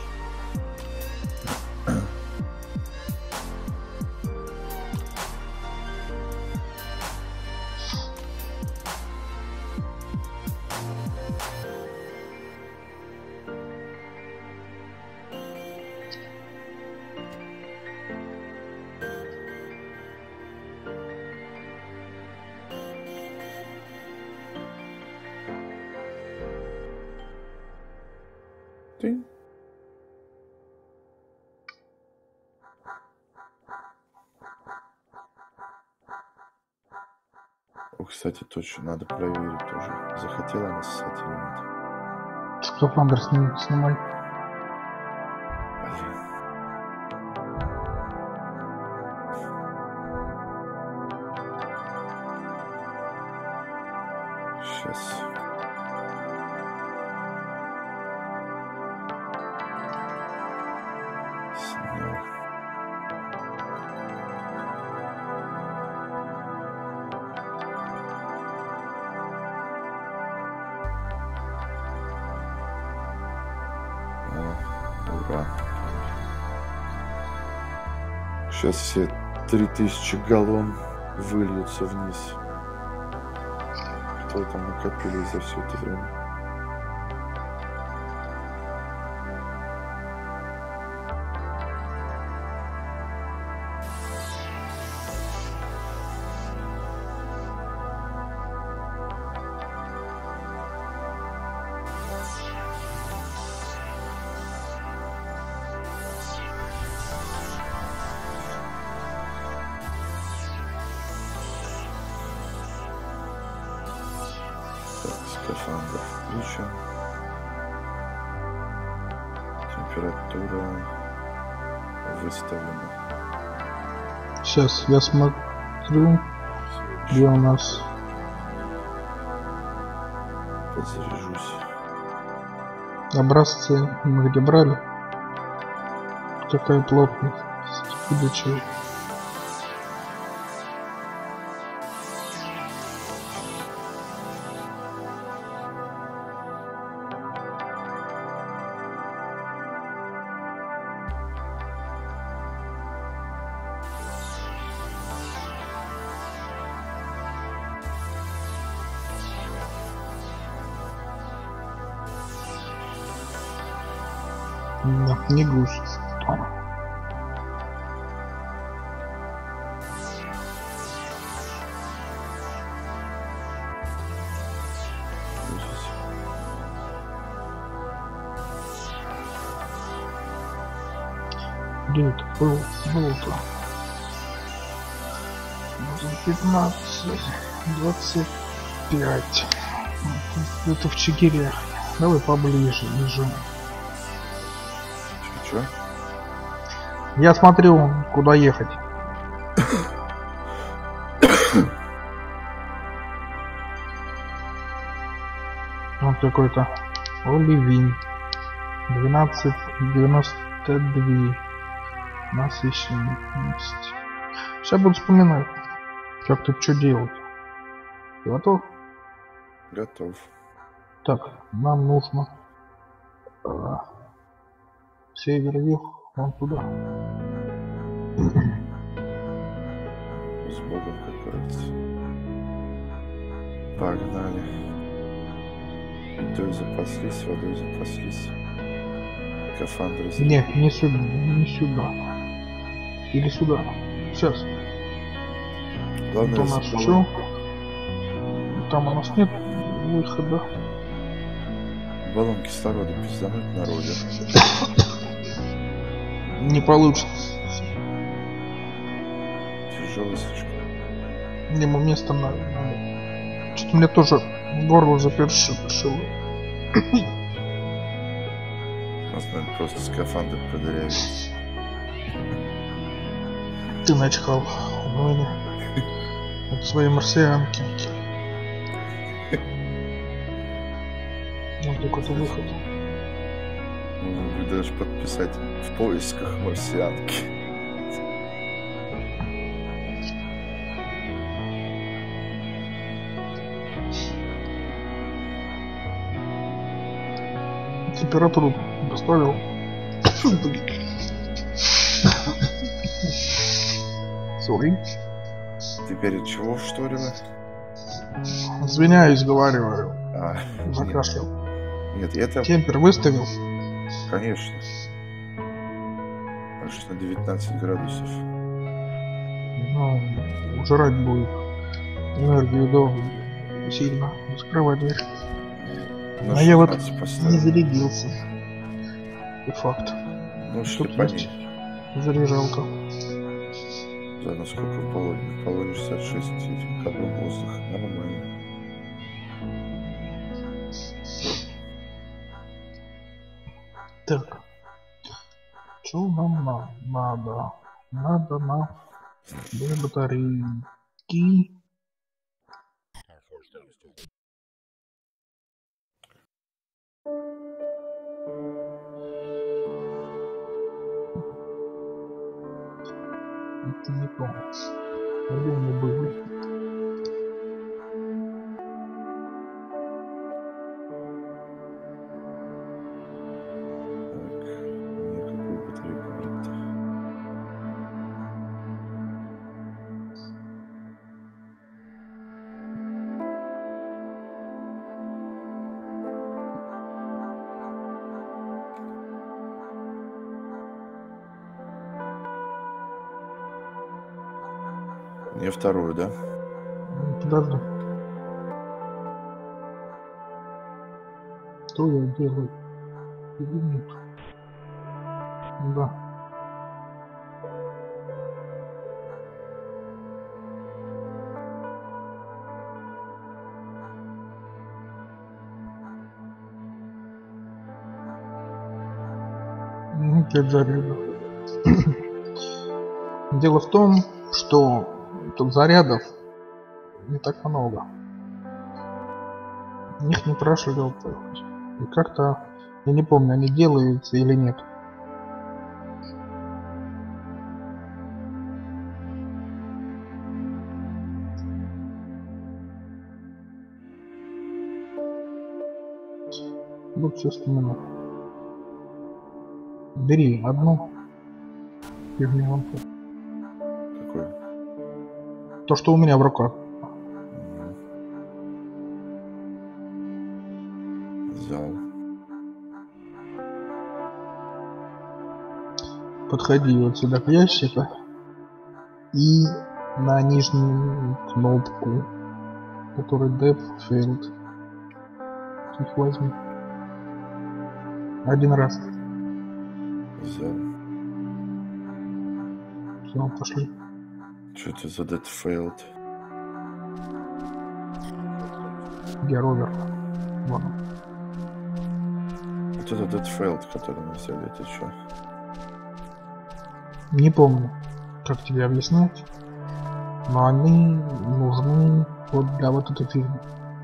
Ты? О, кстати, точно, надо проверить тоже. Захотела она ссать или нет. Скафандр снимай. Блин. Сейчас. Снял. Да. Сейчас все 3000 галлон выльются вниз. Кто там накопили за все это время? Скафандр включен. Температура выставлена. Сейчас я смотрю, где у нас. Подзаряжусь. Образцы мы где брали? Какая плотность выдачи? Да, не гусь. Где это было-то? 15, 25. Это в Чигире. Давай поближе, лежим. Чё? Я смотрю, куда ехать. Вот какой-то Оливин. 12,92. Насыщенность. Сейчас буду вспоминать, как тут что делать. Готов? Готов. Так, нам нужно север-юг, вон туда. С Богом, как говорится. Погнали. Едой запаслись, водой запаслись. Скафандры Не сюда, не сюда. Или сюда. Сейчас. Главное, Вот у нас что? Там у нас нет выхода. баллон кислорода пиздануть на роде. Не получится. Тяжелый слишком. Ему место надо. Что-то мне тоже горло запершило. Нас надо просто скафандр продырявить. Ты начхал. От своей марсианки. Вот такой-то выход. Вы даже подписать в поисках марсианки. Температуру поставил. Сори. Ты перед чего вшторила? Извиняюсь, говорю. Нет, Закашлял. нет, это, Темпер выставил. конечно. Аж на 19 градусов. Ну, жрать будет. Энергию до сильно. Закрывай дверь. Ну, А я вот 16 поставил. не зарядился. И факт. Ну, Тут шлепани. есть заряжалка. Да, насколько в Полоне? В Полоне 66 этим кадром воздуха. Нормально. Так. Что нам надо? Надо на две батарейки. Это не то. Где мы были? Так, Не вторую, да? Подожди. Что я делаю? Минут. Да. Опять заряда. Дело в том, что тут зарядов не так много. Их не прошли. И как-то, я не помню, они делаются или нет. Вот все вспоминаю. Бери одну фигню лампу. Какую? То, что у меня в руках. Взял. Подходи вот сюда к ящику и на нижнюю кнопку, который Depth Field. Их возьми. Один раз. Взял. Все, пошли. Что это за Dead Failed? Где ровер? Вон. Вот это Dead Failed, который мы взяли, это что? Не помню, как тебе объяснять, но они нужны вот для вот этой фигни,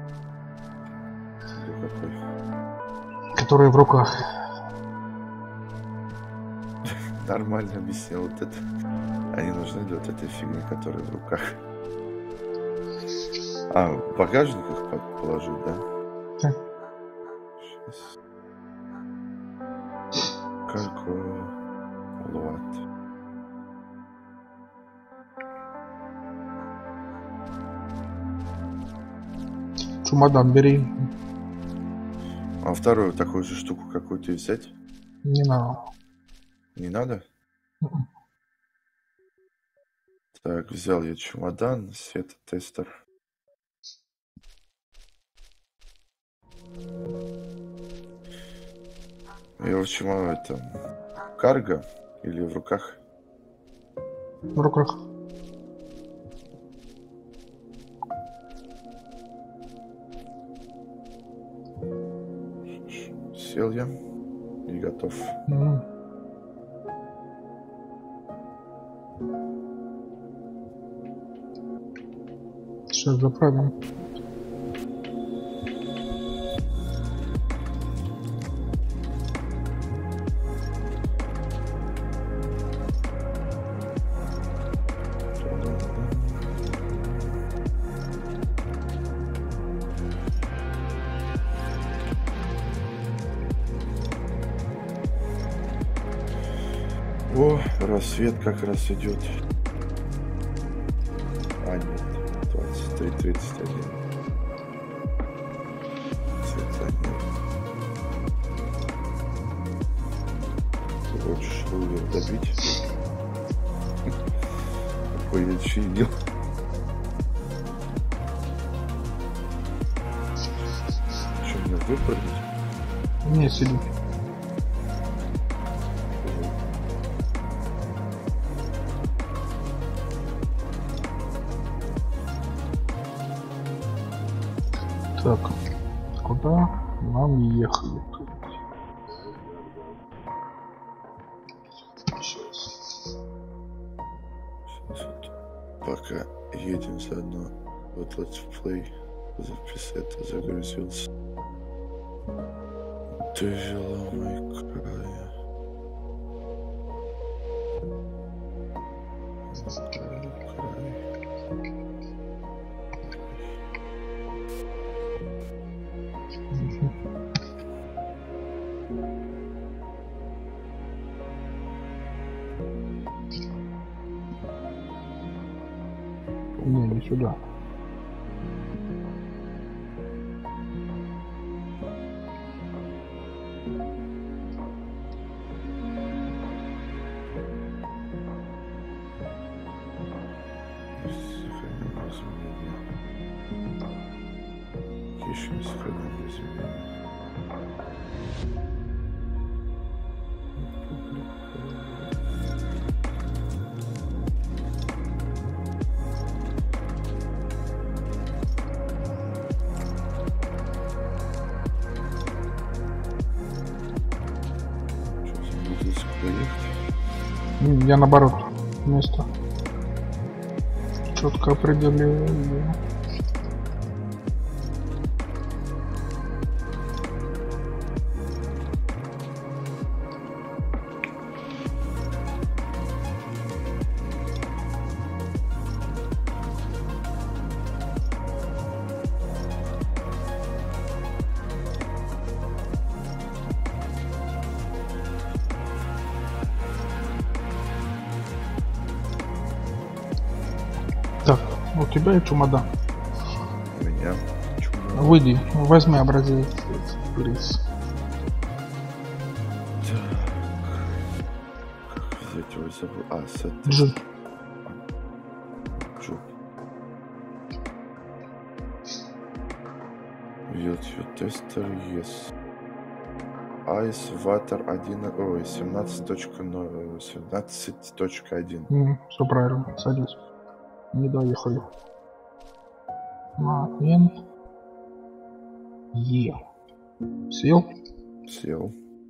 Какой? которая в руках. Нормально объяснил вот это. Они нужны для вот этой фигни, которая в руках. А, в багажник их положить, да? Да. Сейчас. Какой лот. Чемодан бери. А вторую такую же штуку какую-то взять? Не надо. Не надо? Так, взял я чемодан, светотестер. Я в чему это? Карго или в руках? В руках. Сел я и готов. Сейчас заправим. О, рассвет как раз идет. А, нет, 23:31. Цвета нет. Ты хочешь лувер добить? Какой я чинил. Что, мне выпрыгнуть? Не, сиди. Так, куда нам ехать? Сейчас. Пока едем заодно, вот Let's Play записать, загрузился. Ты жила мой край. Не сюда. изменения. Еще не сохранили изменения. Я наоборот место четко определил. Так, у тебя и чемодан. У меня чемодан. Выйди, возьми образец. Приз. Так. Как взять его забыл? А, с этой. Джи. Джо. Тестер, yes. Ice Water 1, ой, 17.0, 17.1. Все правильно, садись. Не доехали. Момент. Е. Сел? Сел.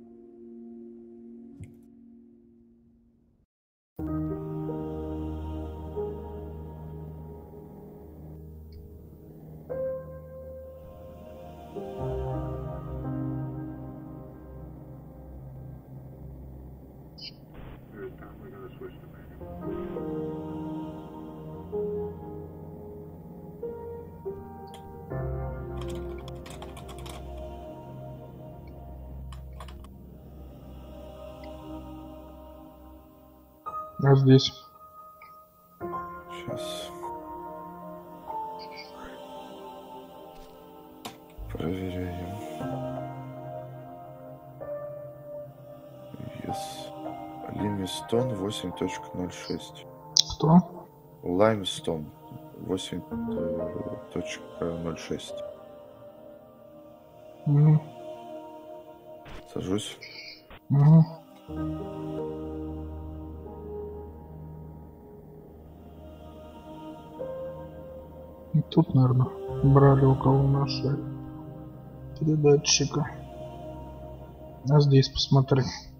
А здесь? Сейчас. Проверяем. Yes. Limestone 8.06. Кто? Limestone 8.06. Угу. Сажусь. Угу. И тут, наверное, брали около нашего передатчика. А здесь посмотри.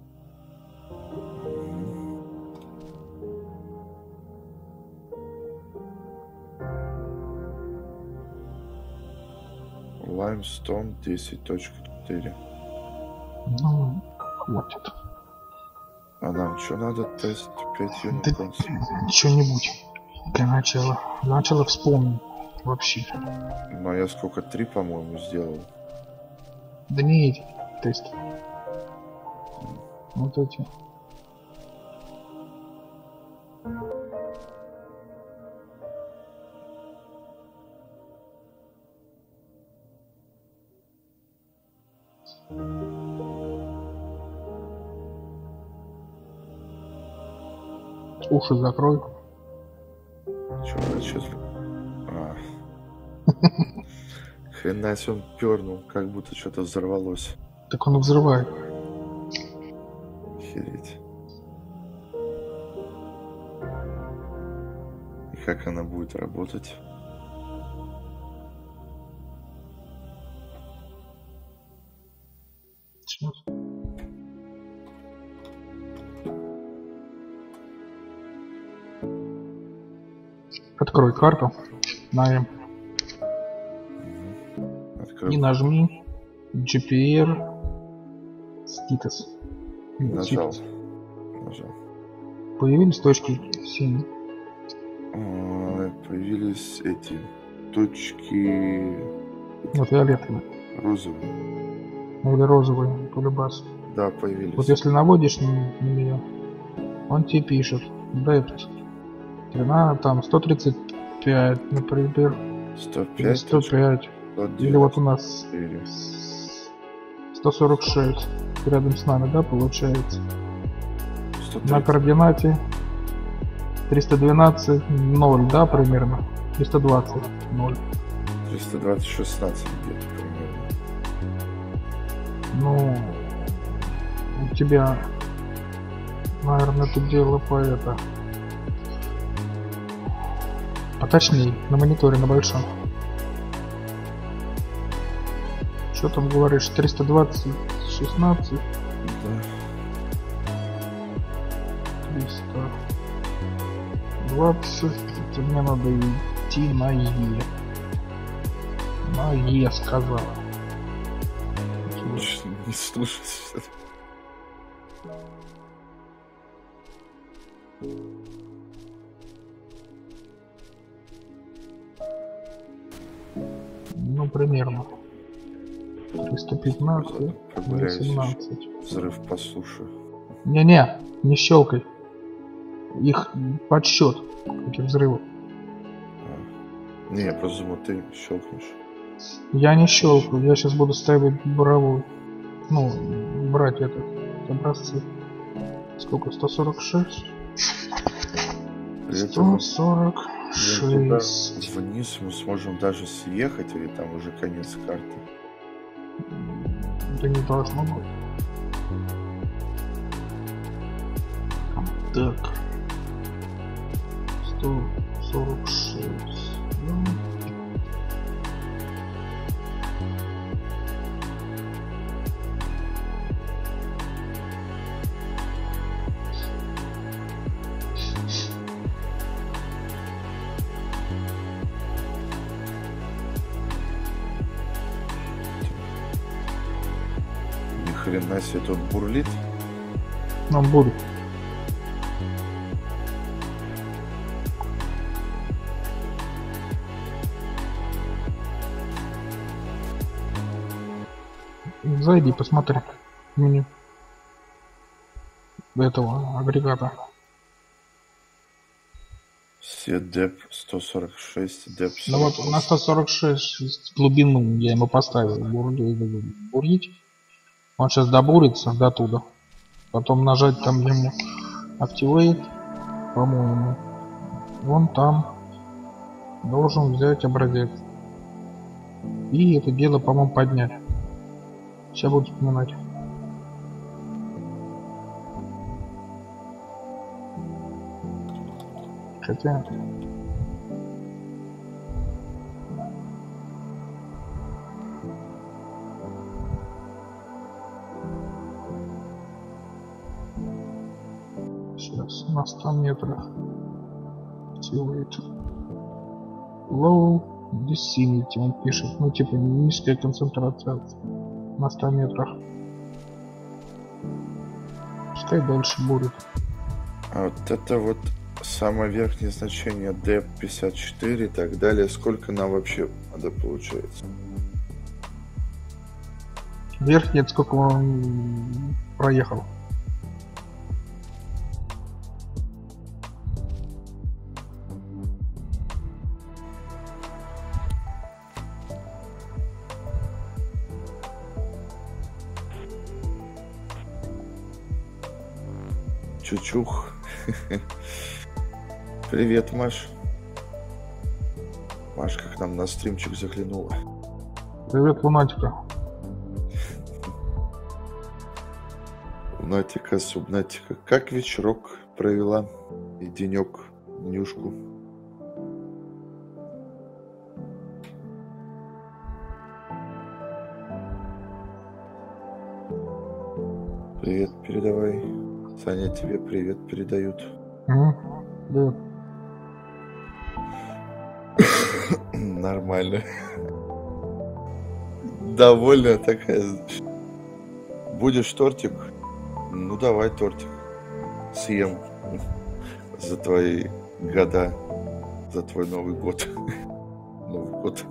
Limestone 10.4. Ну, хватит. А нам что надо? Тест 5 Да, юниконс. что-нибудь для начала. Для начала вспомним вообще. Ну, а я сколько? 3, по-моему, сделал. Да не эти тесты. Вот эти. Уши закрой. Чё, сейчас... А. Хрена себе он пернул, как будто что-то взорвалось. Так он взрывает. Охереть. И как она будет работать? Сейчас. Открой карту на М Открыл. и нажми GPR Status. Нажал. Нажал. Появились точки синие. Появились эти точки Вот фиолетовые. розовые. Или розовые, полюбас. Да, появились. Вот если наводишь на нее, он тебе пишет depth. Там 135, например. 105. Или 105. Или вот у нас 146 рядом с нами, да, получается? 103. На координате 312, 0, да, примерно? 320, 0. 320, 16 где-то примерно. Ну, у тебя, наверное, это дело поточнее, на мониторе, на большом. Что там говоришь, 320, 16? Да. 320, мне надо идти на Е. На Е сказал. Не слушайся. Ну, примерно. 315, 18. Взрыв по суше. Не-не, не щелкай. Их подсчет этих взрывов. Не, я просто думал, ты щелкнешь. Я не щелкаю, я сейчас буду ставить буровую. Ну, брать это образцы. Сколько? 146? 146. Вниз мы сможем даже съехать, или там уже конец карты? Да не должно быть. Так. 146. Ни хрена себе тут бурлит. Нам будет. Зайди, посмотри меню этого агрегата. Все деп 146, деп 40. Ну вот на 146 глубину я ему поставил бурить. Он сейчас добурится до туда. Потом нажать там ему Activate, по-моему. Вон там должен взять образец. И это дело, по-моему, поднять. Сейчас буду вспоминать. Хотя... Сейчас на 100 метрах. Activate. Low Vicinity, он пишет. Ну типа низкая концентрация на 100 метрах. Пускай дальше будет. А вот это вот самое верхнее значение деп 54 и так далее. Сколько нам вообще надо получается? Верхний, это сколько он проехал. Чучух. Привет, Маш. Машка к нам на стримчик заглянула. Привет, Лунатика. Лунатика, Субнатика. Как вечерок провела? И денек, днюшку. Привет передавай. Саня, тебе привет передают. Да. Нормально. Довольная такая. Будешь тортик? Ну давай тортик. Съем. За твои года. За твой Новый год. Новый год.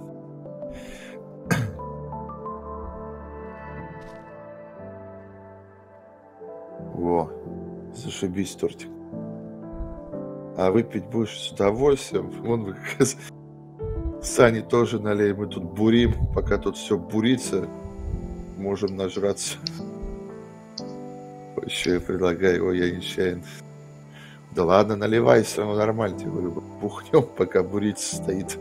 Во. Зашибись, тортик. А выпить будешь с удовольствием. Вон вы Сани тоже налей. Мы тут бурим. Пока тут все бурится, можем нажраться. Еще я предлагаю. Ой, я нечаянно. Да ладно, наливай, все равно нормально, тебе говорю. Бухнем, пока бурить стоит.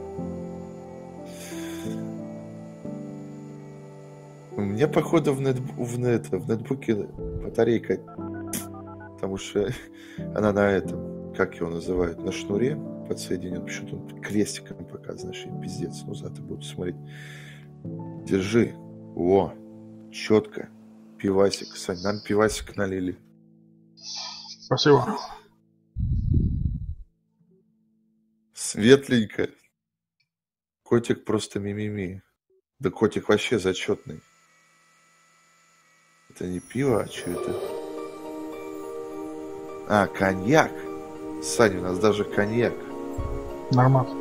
У меня, походу, в нетбуке батарейка, потому что она на этом, как его называют, на шнуре подсоединен. Почему-то он крестиком показывает, значит, пиздец. Ну, зато буду смотреть. Держи. О, четко. Пивасик. Сань, нам пивасик налили. Спасибо. Светленько. Котик просто мимими. Да котик вообще зачетный. Это не пиво, а что это? А, коньяк. Саня, у нас даже коньяк. Нормально.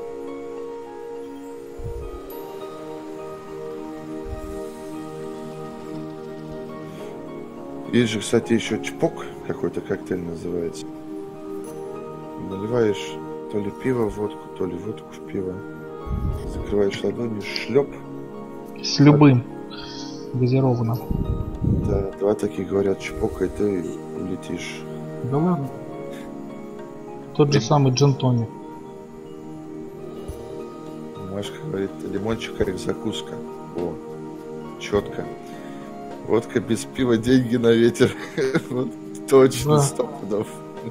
Есть же, кстати, еще чпок, какой-то коктейль называется. Наливаешь то ли пиво в водку, то ли водку в пиво. Закрываешь ладонью, шлеп. С любым газированным. Да, два таких говорят чпок, и ты улетишь. Да ладно. Тот же самый джин-тоник. Машка говорит, лимончик как закуска. О, четко. Водка без пива, деньги на ветер. Вот точно, 100 пудов.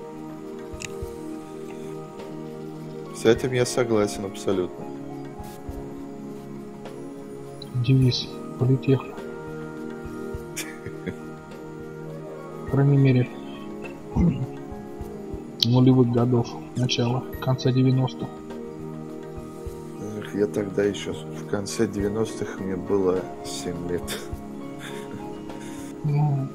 С этим я согласен абсолютно. Девиз политех. По крайней мере, нулевых годов, начала, конца 90-х. Я тогда еще в конце 90-х, мне было 7 лет. Ну,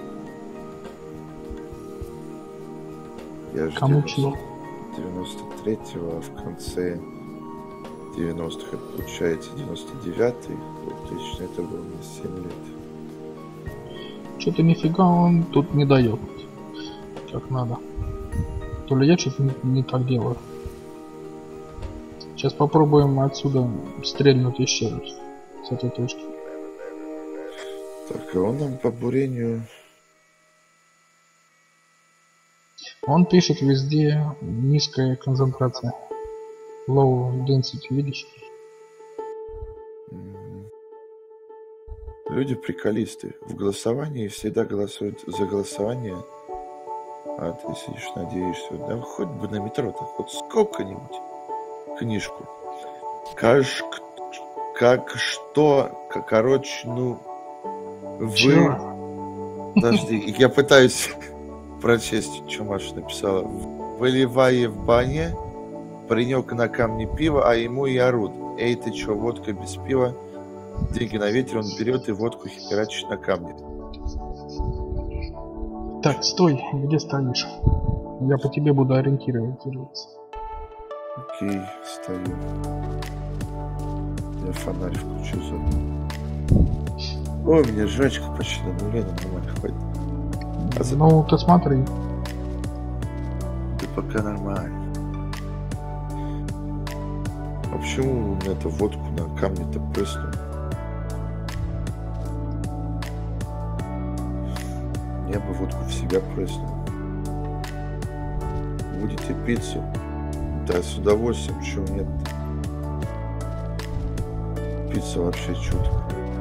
Я же кому чего? 93-го, а в конце 90-х, это получается 99-й, 2000, это было мне 7 лет. Что-то нифига он тут не дает, как надо. То ли я что-то не так делаю. Сейчас попробуем отсюда стрельнуть еще раз с этой точки. Так, а он нам по бурению... Он пишет везде низкая концентрация. Low density, видишь? Люди приколисты. В голосовании всегда голосуют за голосование. А ты сидишь, надеешься. Да хоть бы на метро-то, хоть сколько-нибудь книжку. Короче, ну... Вы... Чё? Подожди, я пытаюсь прочесть, что Маша написала. Выливая в бане, паренек на камне пива, а ему и орут. Эй, ты чё, водка без пива? Деньги на ветер, он берет и водку херачит на камне. Так, стой, где стоишь? Я по тебе буду ориентироваться. Окей, стою. Я фонарь включу заодно. Ой, у меня жрачка почти на нуле, нормально хватит. Ну, ты смотри. Да пока нормально. А почему он эту водку на камне-то прыснул? Я бы водку в себя прыснул. Будете пиццу? Да, с удовольствием, почему нет? Пицца вообще чутко.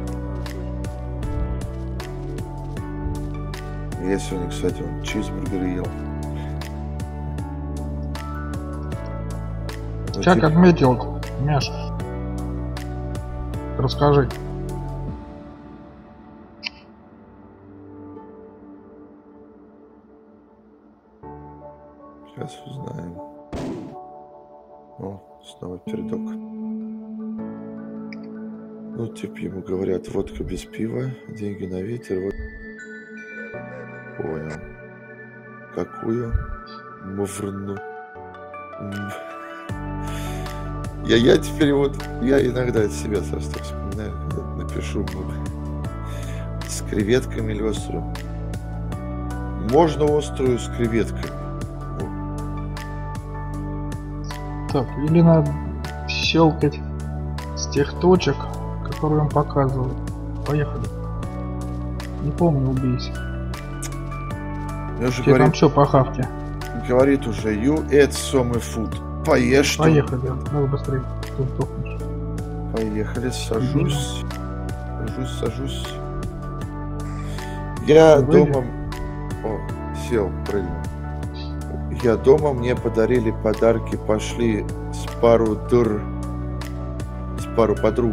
Я сегодня, кстати, чизбургер ел. Как отметил, Мяша? Расскажи. Сейчас узнаем. О, снова передок. Ну, типа, ему говорят, водка без пива, деньги на ветер. Вот. Понял. Какую? Маврну. Я теперь вот, я иногда от себя сразу так вспоминаю, когда напишу с креветками или острую. Можно острую с креветками. Так, или надо щелкать с тех точек, которые он показывал. Поехали. Не помню, убейся. Я же Тебе говорю, там что по хавке? говорит уже, you eat some food. Поешь тут. Поехали, давай быстрее. Ты сдохнешь. Поехали, сажусь. Сажусь. Я дома... О, сел, прыгнул. Я дома, мне подарили подарки, пошли с пару подруг,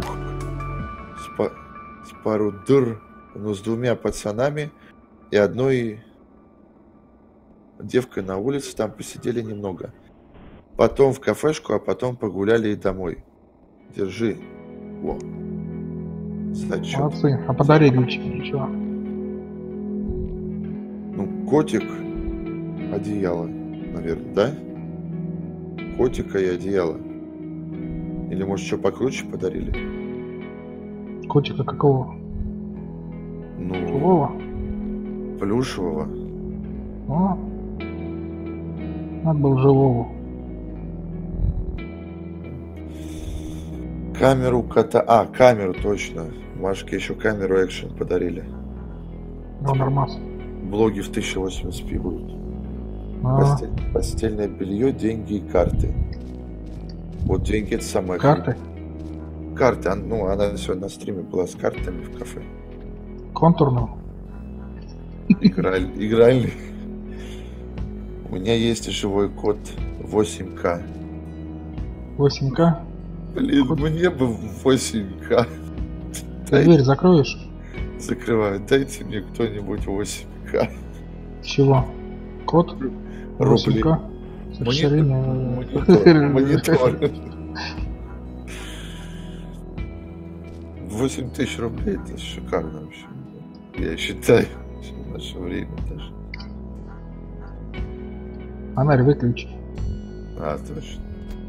с пару но с двумя пацанами и одной девкой на улице, там посидели немного. Потом в кафешку, а потом погуляли и домой. Держи. Во. Зачет. Молодцы. А подарили ничего? Ну, котик, одеяло, наверное, да? Котика и одеяло. Или, может, что покруче подарили? Котика какого? Ну, Живого? плюшевого. О, надо было живого. Камеру кота... А, камеру, точно. Машке еще камеру экшен подарили. Ну, нормас. Блоги в 1080p будут. А, Постельное белье, деньги и карты. Вот деньги это самое. карты? Карты. Ну, она сегодня на стриме была с картами в кафе. Контурную? Игральный. У меня есть живой код 8К. 8К? Блин, мне бы 8К. Ты дверь закроешь? Закрываю. Дайте мне кто-нибудь 8К. Чего? Код? Рублей. 8К? Монитор. 8 тысяч рублей, это шикарно вообще. Я считаю, в наше время даже. Фонарь выключи. А, точно.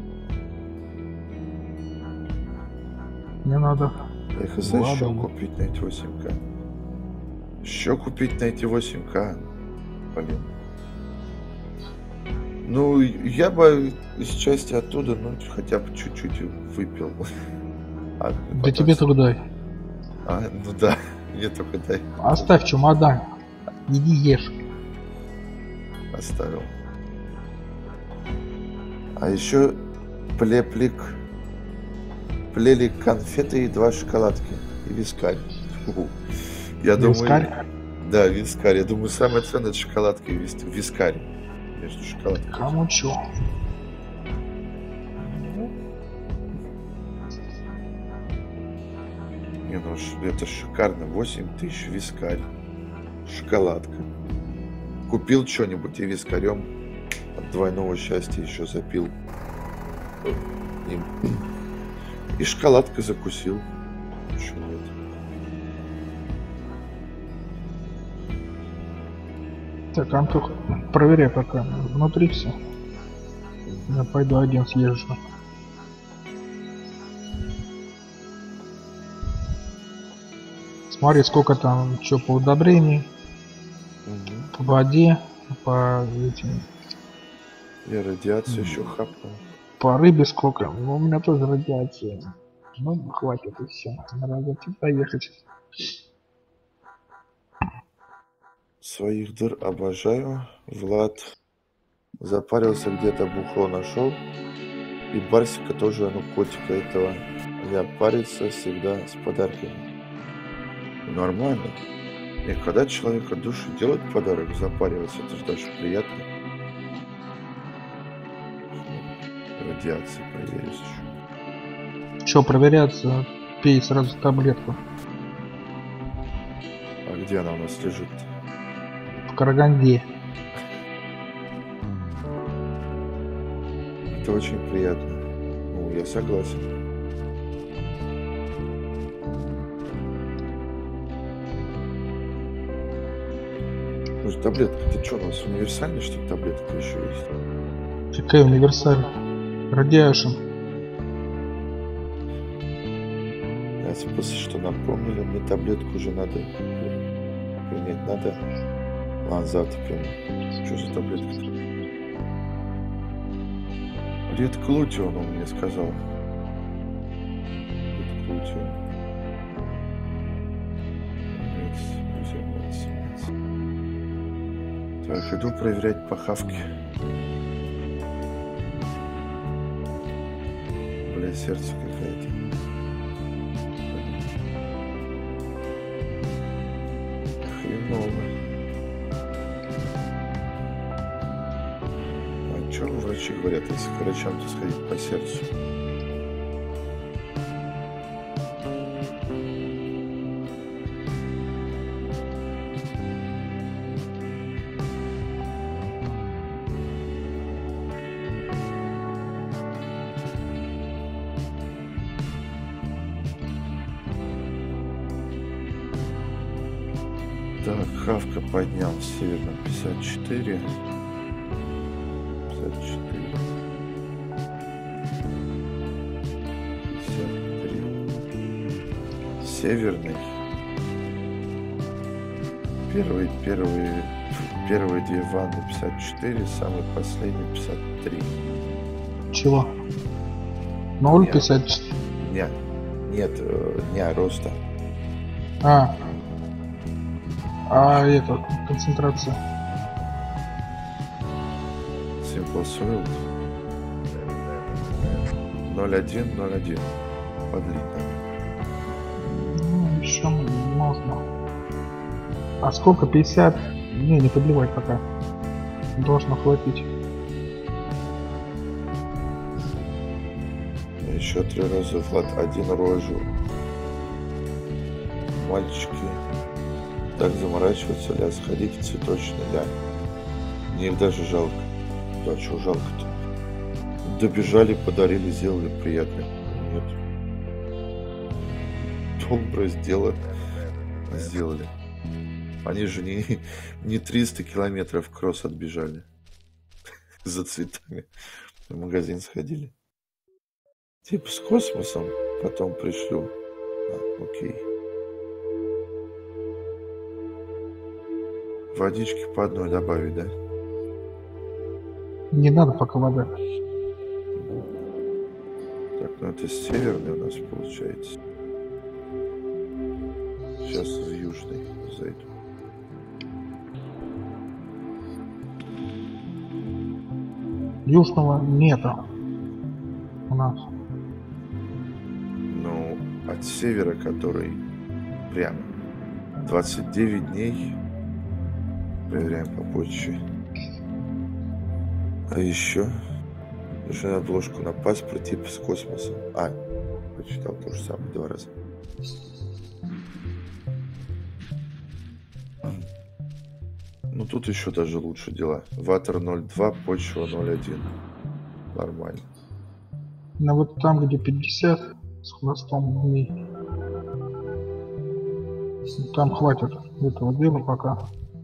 Не надо. Я хз, что купить на эти 8К? Что купить на эти 8К? Блин. Ну, я бы из части оттуда, ну, хотя бы чуть-чуть выпил. Да тебе только дай. А, ну да, мне только дай. Оставь чемодан. Иди ешь. Оставил. А еще плели конфеты и 2 шоколадки. И вискарь. Я Вискарь? думаю... Да, вискарь. Я думаю, самое ценное это шоколадка и вискарь. Между шоколадкой. Кому чё? Не, ну это шикарно. 8 тысяч вискарь. Шоколадка. Купил что-нибудь и вискарем от двойного счастья еще запил. И шоколадкой закусил. Почему нет? Так, Антох, проверяй пока внутри все. Я пойду один съезжу. Смотри, сколько там, что по удобрению, по воде, по этим... Я радиацию еще хапнул. По рыбе сколько. Ну, у меня тоже радиация. Ну, хватит и все. Надо доехать. Своих дыр обожаю. Влад запарился где-то, бухло нашел. И Барсика тоже, ну, котика этого. Я париться всегда с подарками. Нормально. И когда человек от души делает подарок, запариваться, это же даже приятно. Радиации проверить еще. Че проверяться? Пей сразу таблетку. А где она у нас лежит? В Караганде. Это очень приятно. Ну, я согласен. Может, таблетка? Ты что, у нас универсальная, что ли, таблетка еще есть? Какая универсальная? Радиашн. Я спасибо, что напомнили. Мне таблетку уже надо принять. Надо. А, завтра приму. Что за таблетка-то? Редклутион, он мне сказал. Редклутион. Так, иду проверять похавки. Бля, сердце какое-то. Хреново. А что врачи говорят, если к врачам, то сходить по сердцу? Так, Хавка поднял в северном 54. 54. 53. Северный. Первые две ванны 54, самый последний 53. Чего? 0,54. Нет, роста. А это, концентрация. Simple Soil 0,1 подлить надо. Ну, еще можно. А сколько? 50? Не подливай пока. Должно хватить. Еще 3 раза Влад, 1 рожу. Мальчики, так заморачиваться, ля, сходить в цветочный, да. Мне их даже жалко. Да, чего жалко-то? Добежали, подарили, сделали приятно. Нет. Доброе дело сделали. Они же не 300 километров кросс отбежали. За цветами. В магазин сходили. Типа с космосом потом пришлю. Окей. Водички по одной добавить, да? Не надо пока вода. Так, ну это северный у нас получается. Сейчас в южный зайду. Южного нету у нас. Ну, от севера, который прямо 29 дней. Проверяем попозже. А еще нужно на обложку на паспорт типа с космосом. Прочитал то же самое 2 раза. Ну тут еще даже лучше дела. Ватер 0,2, почва 0,1. Нормально. Но вот там, где 50 с хвостом дней, там хватит этого дела пока.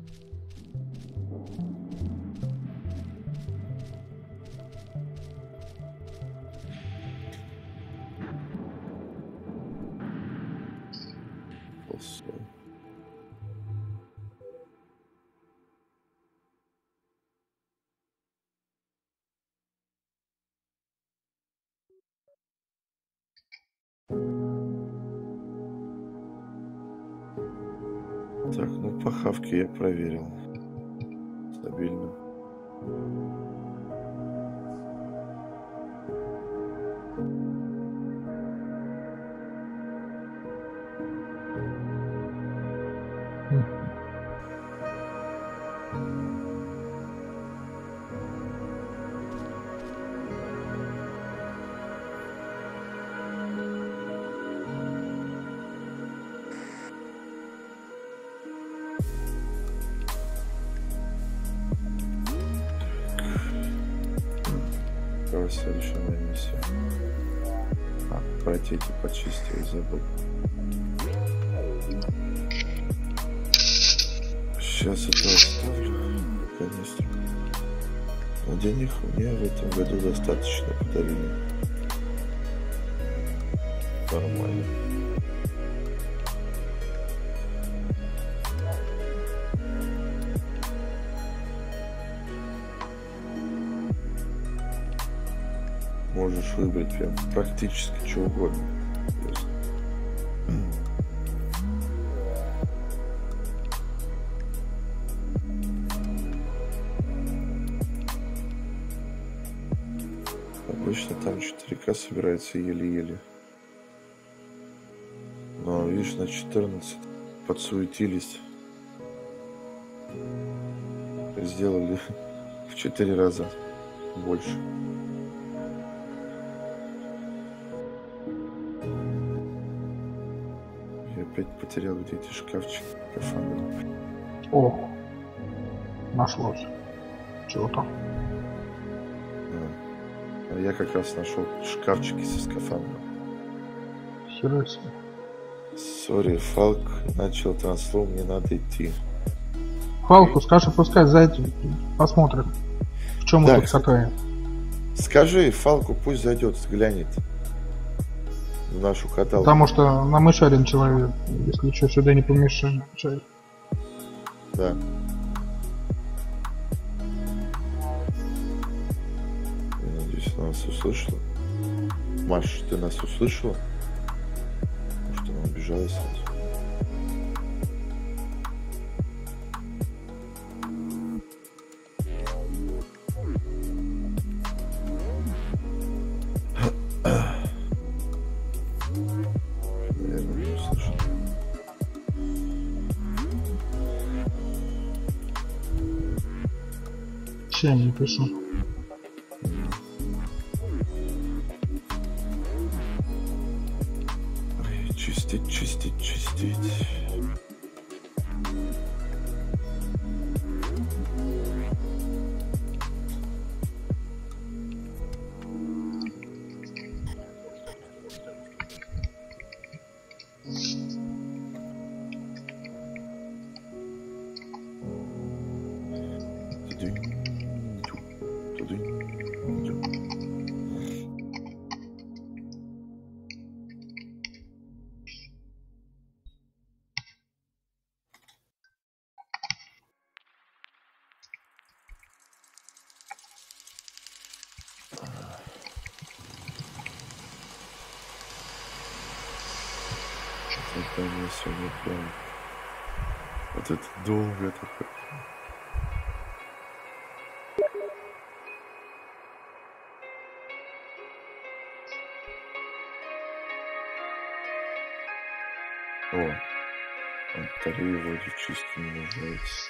Так, ну похавки я проверил. Стабильно. Какая следующая моя миссия? Пройти эти почистил, забыл. Сейчас это оставлю. Канистру. Но денег мне в этом году достаточно подарили. Нормально. Можешь выбрать прям практически что угодно. Обычно там 4К собирается еле-еле. Но, видишь, на 14 подсуетились. Сделали в 4 раза больше. Я опять потерял где эти шкафчики, скафандры. О, нашлось. Чего-то. А я как раз нашел шкафчики со скафандром. Хера себе. Сори, Фалк начал транслом, мне надо идти. Фалку скажи, пускай зайдет, посмотрит, в чем Да, мы тут такая. Скажи Фалку, пусть зайдет, взглянет в нашу каталку. Потому что нам еще один человек, если что, сюда не помешает. Да. Я надеюсь, она нас услышала. Маш, ты нас услышала? Может, она убежала сразу. Наверное, не услышала. Чем не пишу? Ой, чистить, чистить, чистить. Это мне сегодня прям... Вот это долго такое. О, батарея вроде чисто не нуждается.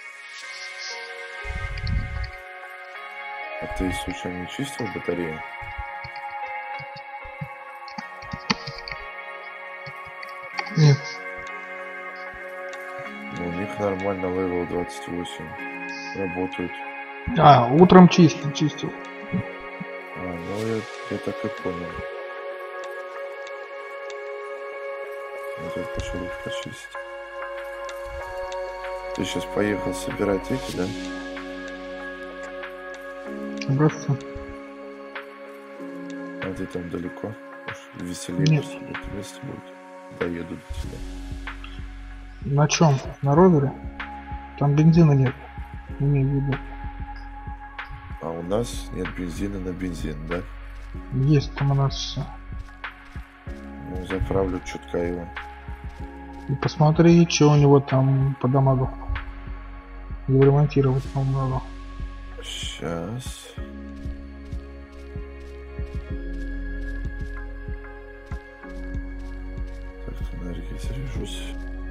А ты случайно не чистил батарею? Нет. Ну, у них нормально левел 28. Работают. А, утром чистил. Ну я так и понял. Вот я пошел их почистить. Ты сейчас поехал собирать эти, да? Образцы. А ты там далеко? Может, веселее Нет. посидеть вместе будет? Доеду до тебя. На чем? На ровере? Там бензина нет. Имею в виду. А у нас нет бензина на бензин, да? Есть там у нас все. Ну, заправлю чутка его. И посмотри, что у него там по дамагу. Его ремонтировать, по-моему, надо. Сейчас. Так, фонарики заряжусь.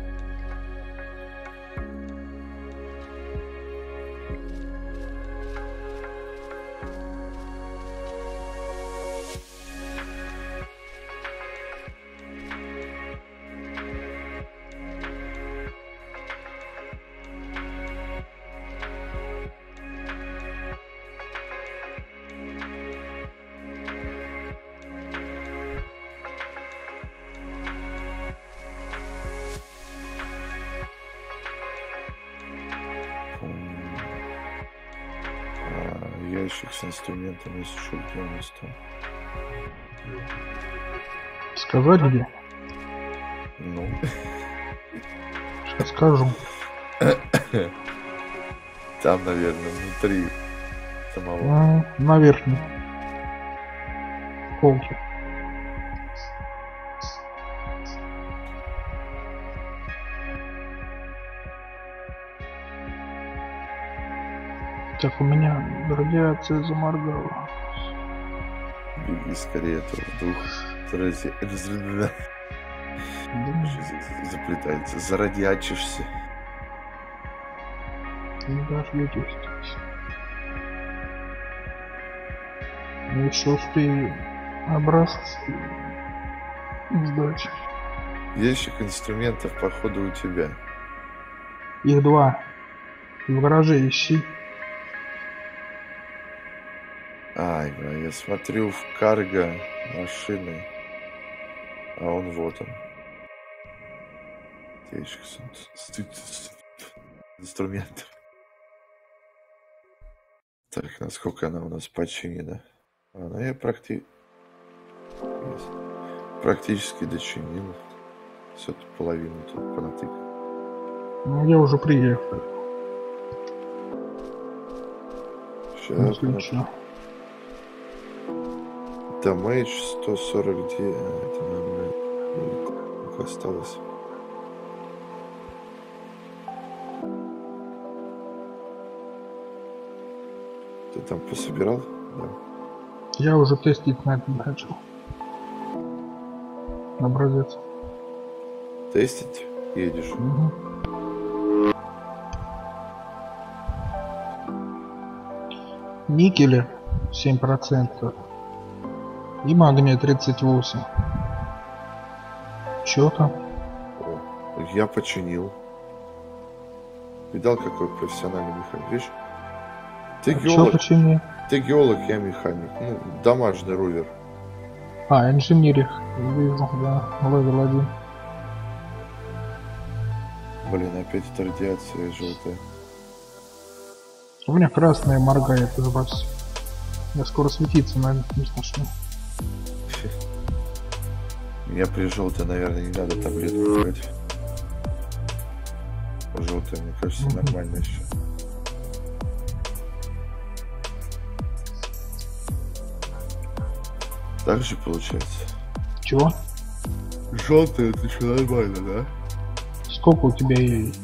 Ящик с инструментами, если что, где у нас там? Сказать где? Ну. Сейчас скажу. Там, наверное, внутри самого. На верхней полке. Так, у меня радиация заморгала. Беги скорее, а то вдруг заплетается, зарадиачишься. Не дождётесь. Ну, еще успею образцы сдать. Ящик инструментов, походу, у тебя. Их 2. В гараже ищи. Ай, бля, я смотрю в карго машины, а он вот он. Ящик инструментов. Так, насколько она у нас починена? Она я практически дочинил. Все-таки половину тут понатыкал. Ну, я уже приехал. Сейчас. Отлично. Damage 149. Это нормально. Сколько осталось? Ты там пособирал? Да. Я уже тестить на это начал. Образец. Тестить едешь? Угу. Никеля 7%. И магния 38. Чё там? О, я починил. Видал, какой профессиональный механик? Видишь? Ты Чё геолог, почини? ты геолог, я механик. Ну, домашний ровер. Инженерик. Вижу, да. Левел 1. Блин, опять эта радиация желтая. У меня красная моргает из вас. Я скоро светиться, наверное, не начну. Меня при желтой, наверное, не надо таблетку брать. Желтая, мне кажется, нормально еще. Так же получается. Чего? Желтая, это еще нормально, да? Сколько у тебя есть?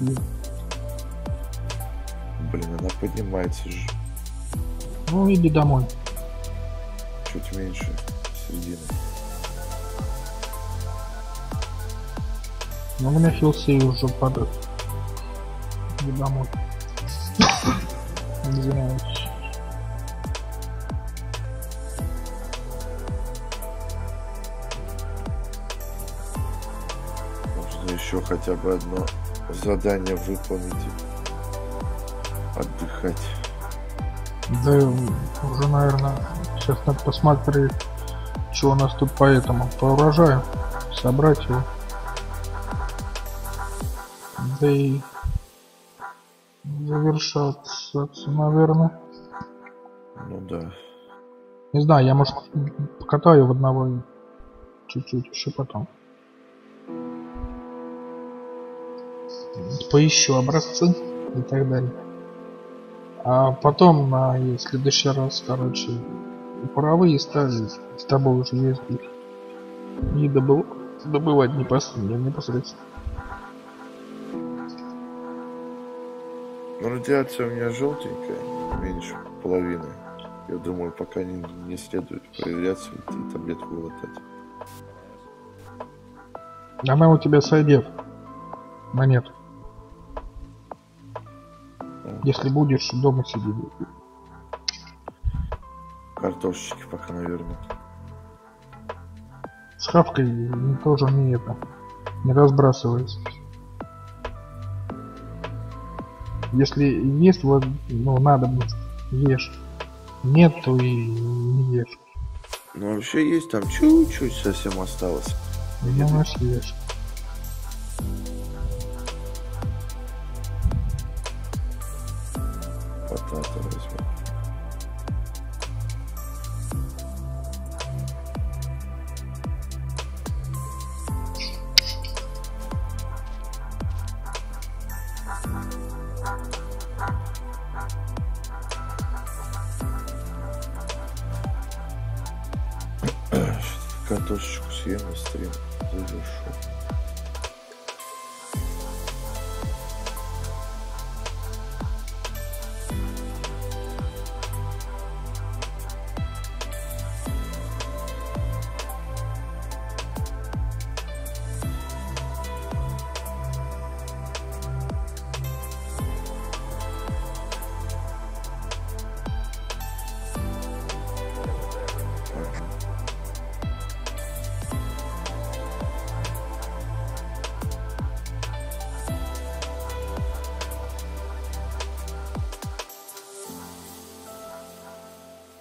Блин, она поднимается же. Ну, иди домой. Чуть меньше середины. Но у меня хилсей уже падает. Иди домой. Извиняюсь. Нужно еще хотя бы одно задание выполнить и отдыхать. Да, уже, наверное, сейчас надо посмотреть, что у нас тут по этому, по урожаю, собрать его. Да и завершаться, наверное. Ну да. Не знаю, я, может, покатаю в одного чуть-чуть еще потом. Поищу образцы и так далее. А потом на следующий раз, короче, паровые ставить, с тобой уже ездить и добывать непосредственно. Ну, радиация у меня желтенькая, меньше половины. Я думаю, пока не следует проверяться и таблетку глотать. Она у тебя сойдет. Монет. Если будешь дома сидеть. Картошечки пока, наверное. С хавкой тоже не разбрасывается. Если есть, вот, ну, надо, ешь. Нет, то и не ешь. Ну, вообще есть, там чуть-чуть совсем осталось. Ну, съешь. Потата возьму. Картошечку съем и стрим завершу.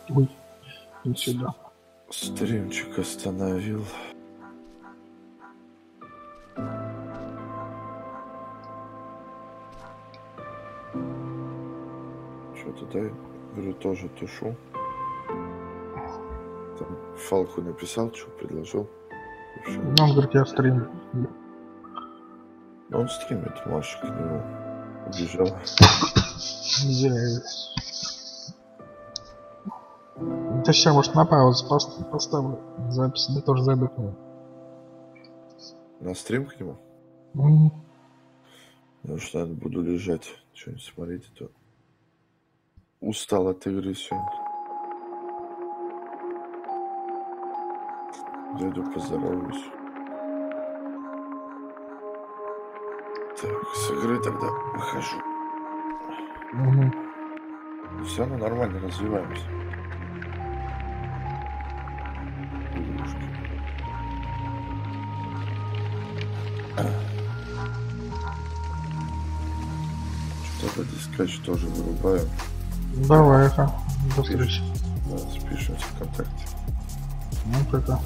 Ой, не сюда. Стримчик остановил. Что-то дай, говорю, тоже тушу. Там Фалку написал, что предложил. Вообще, Он говорит, я стримлю. он стримит, Маша к нему убежала. Да сейчас, может, на паузу поставлю запись, да тоже зайду к нему. На стрим к нему? Потому что я буду лежать, что-нибудь смотреть, а то устал от игры сегодня. Зайду поздороваюсь. Так, с игры тогда выхожу. Все равно нормально развиваемся. Игрушки. Что-то дискач тоже вырубаю. Давай, это. До встречи. Да, спишемся ВКонтакте. Вот это.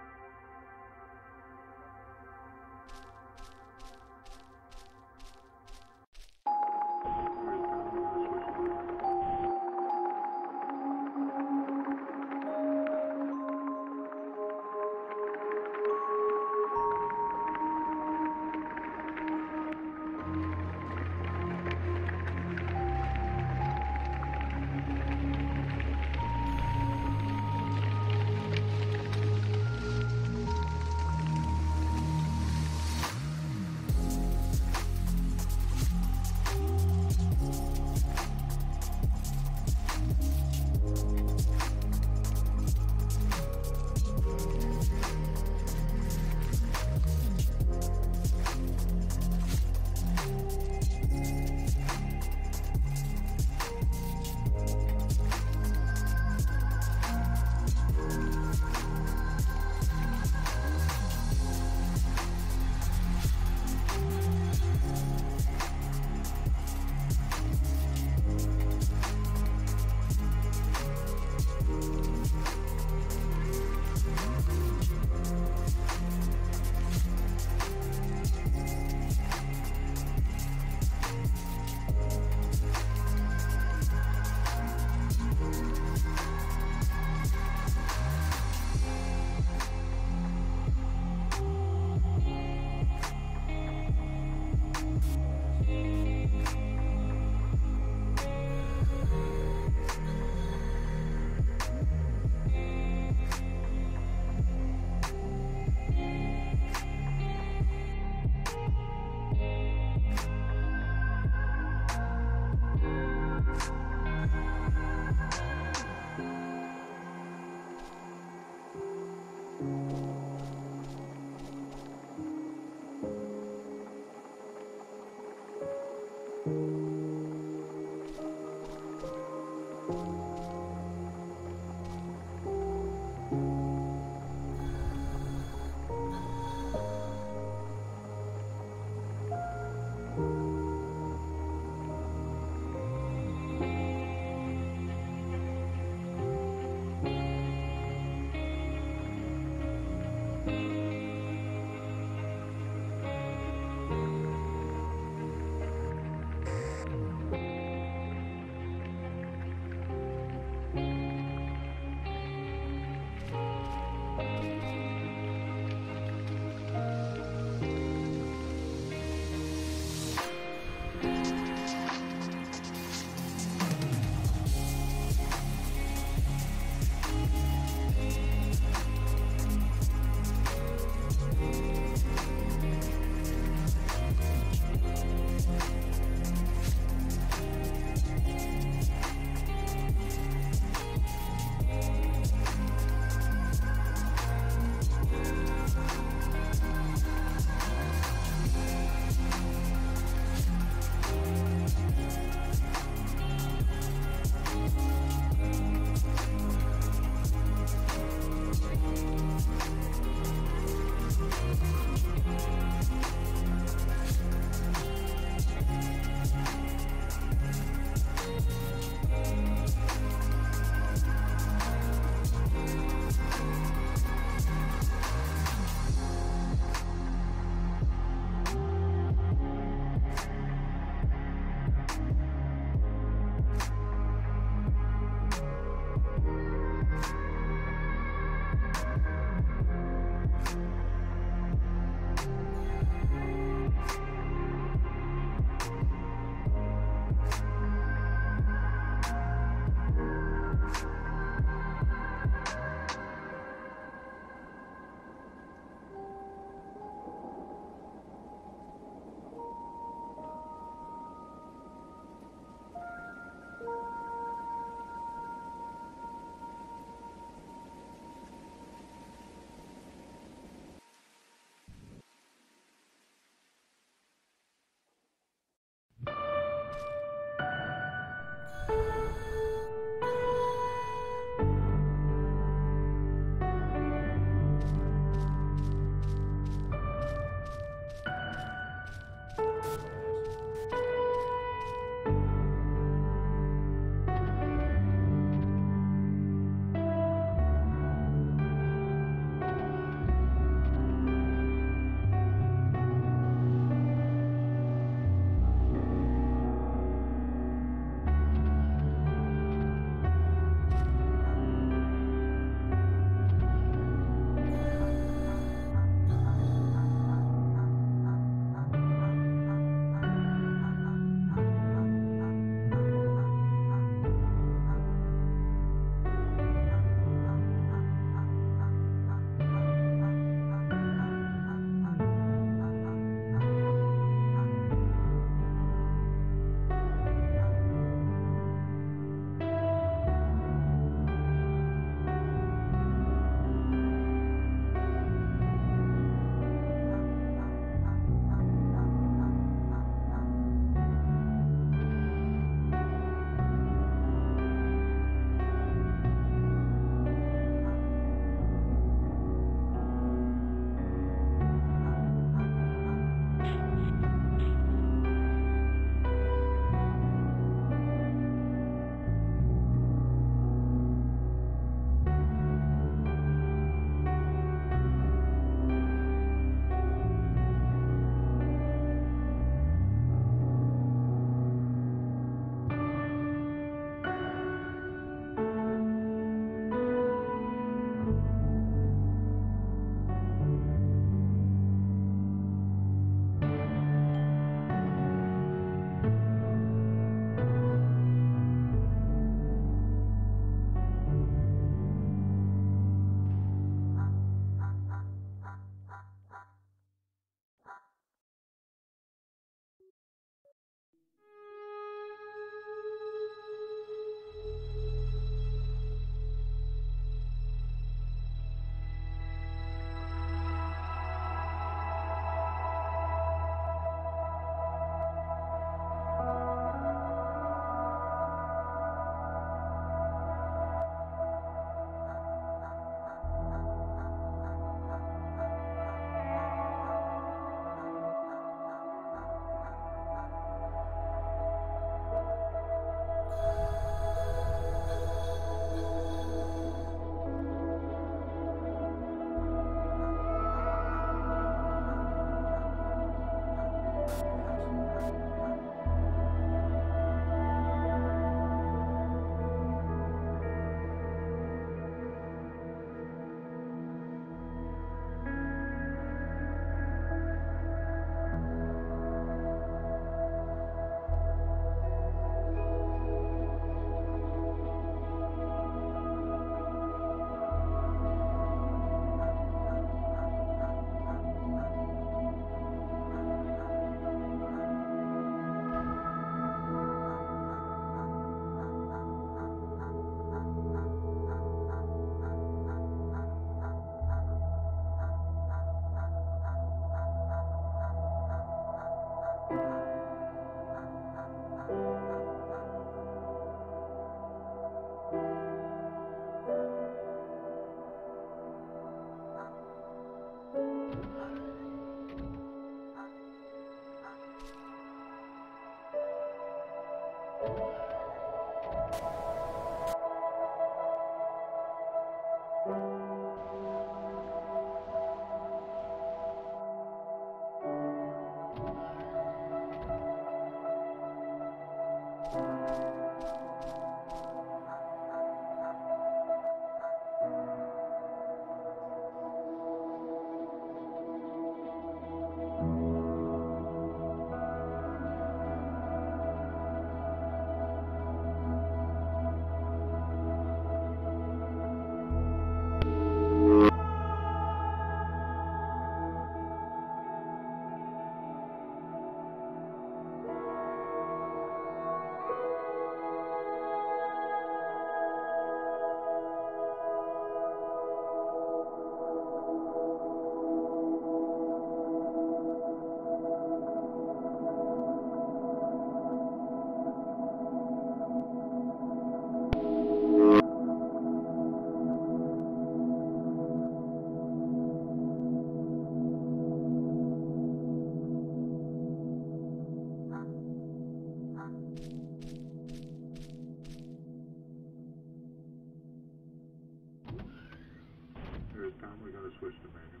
Time we're going to switch to manual.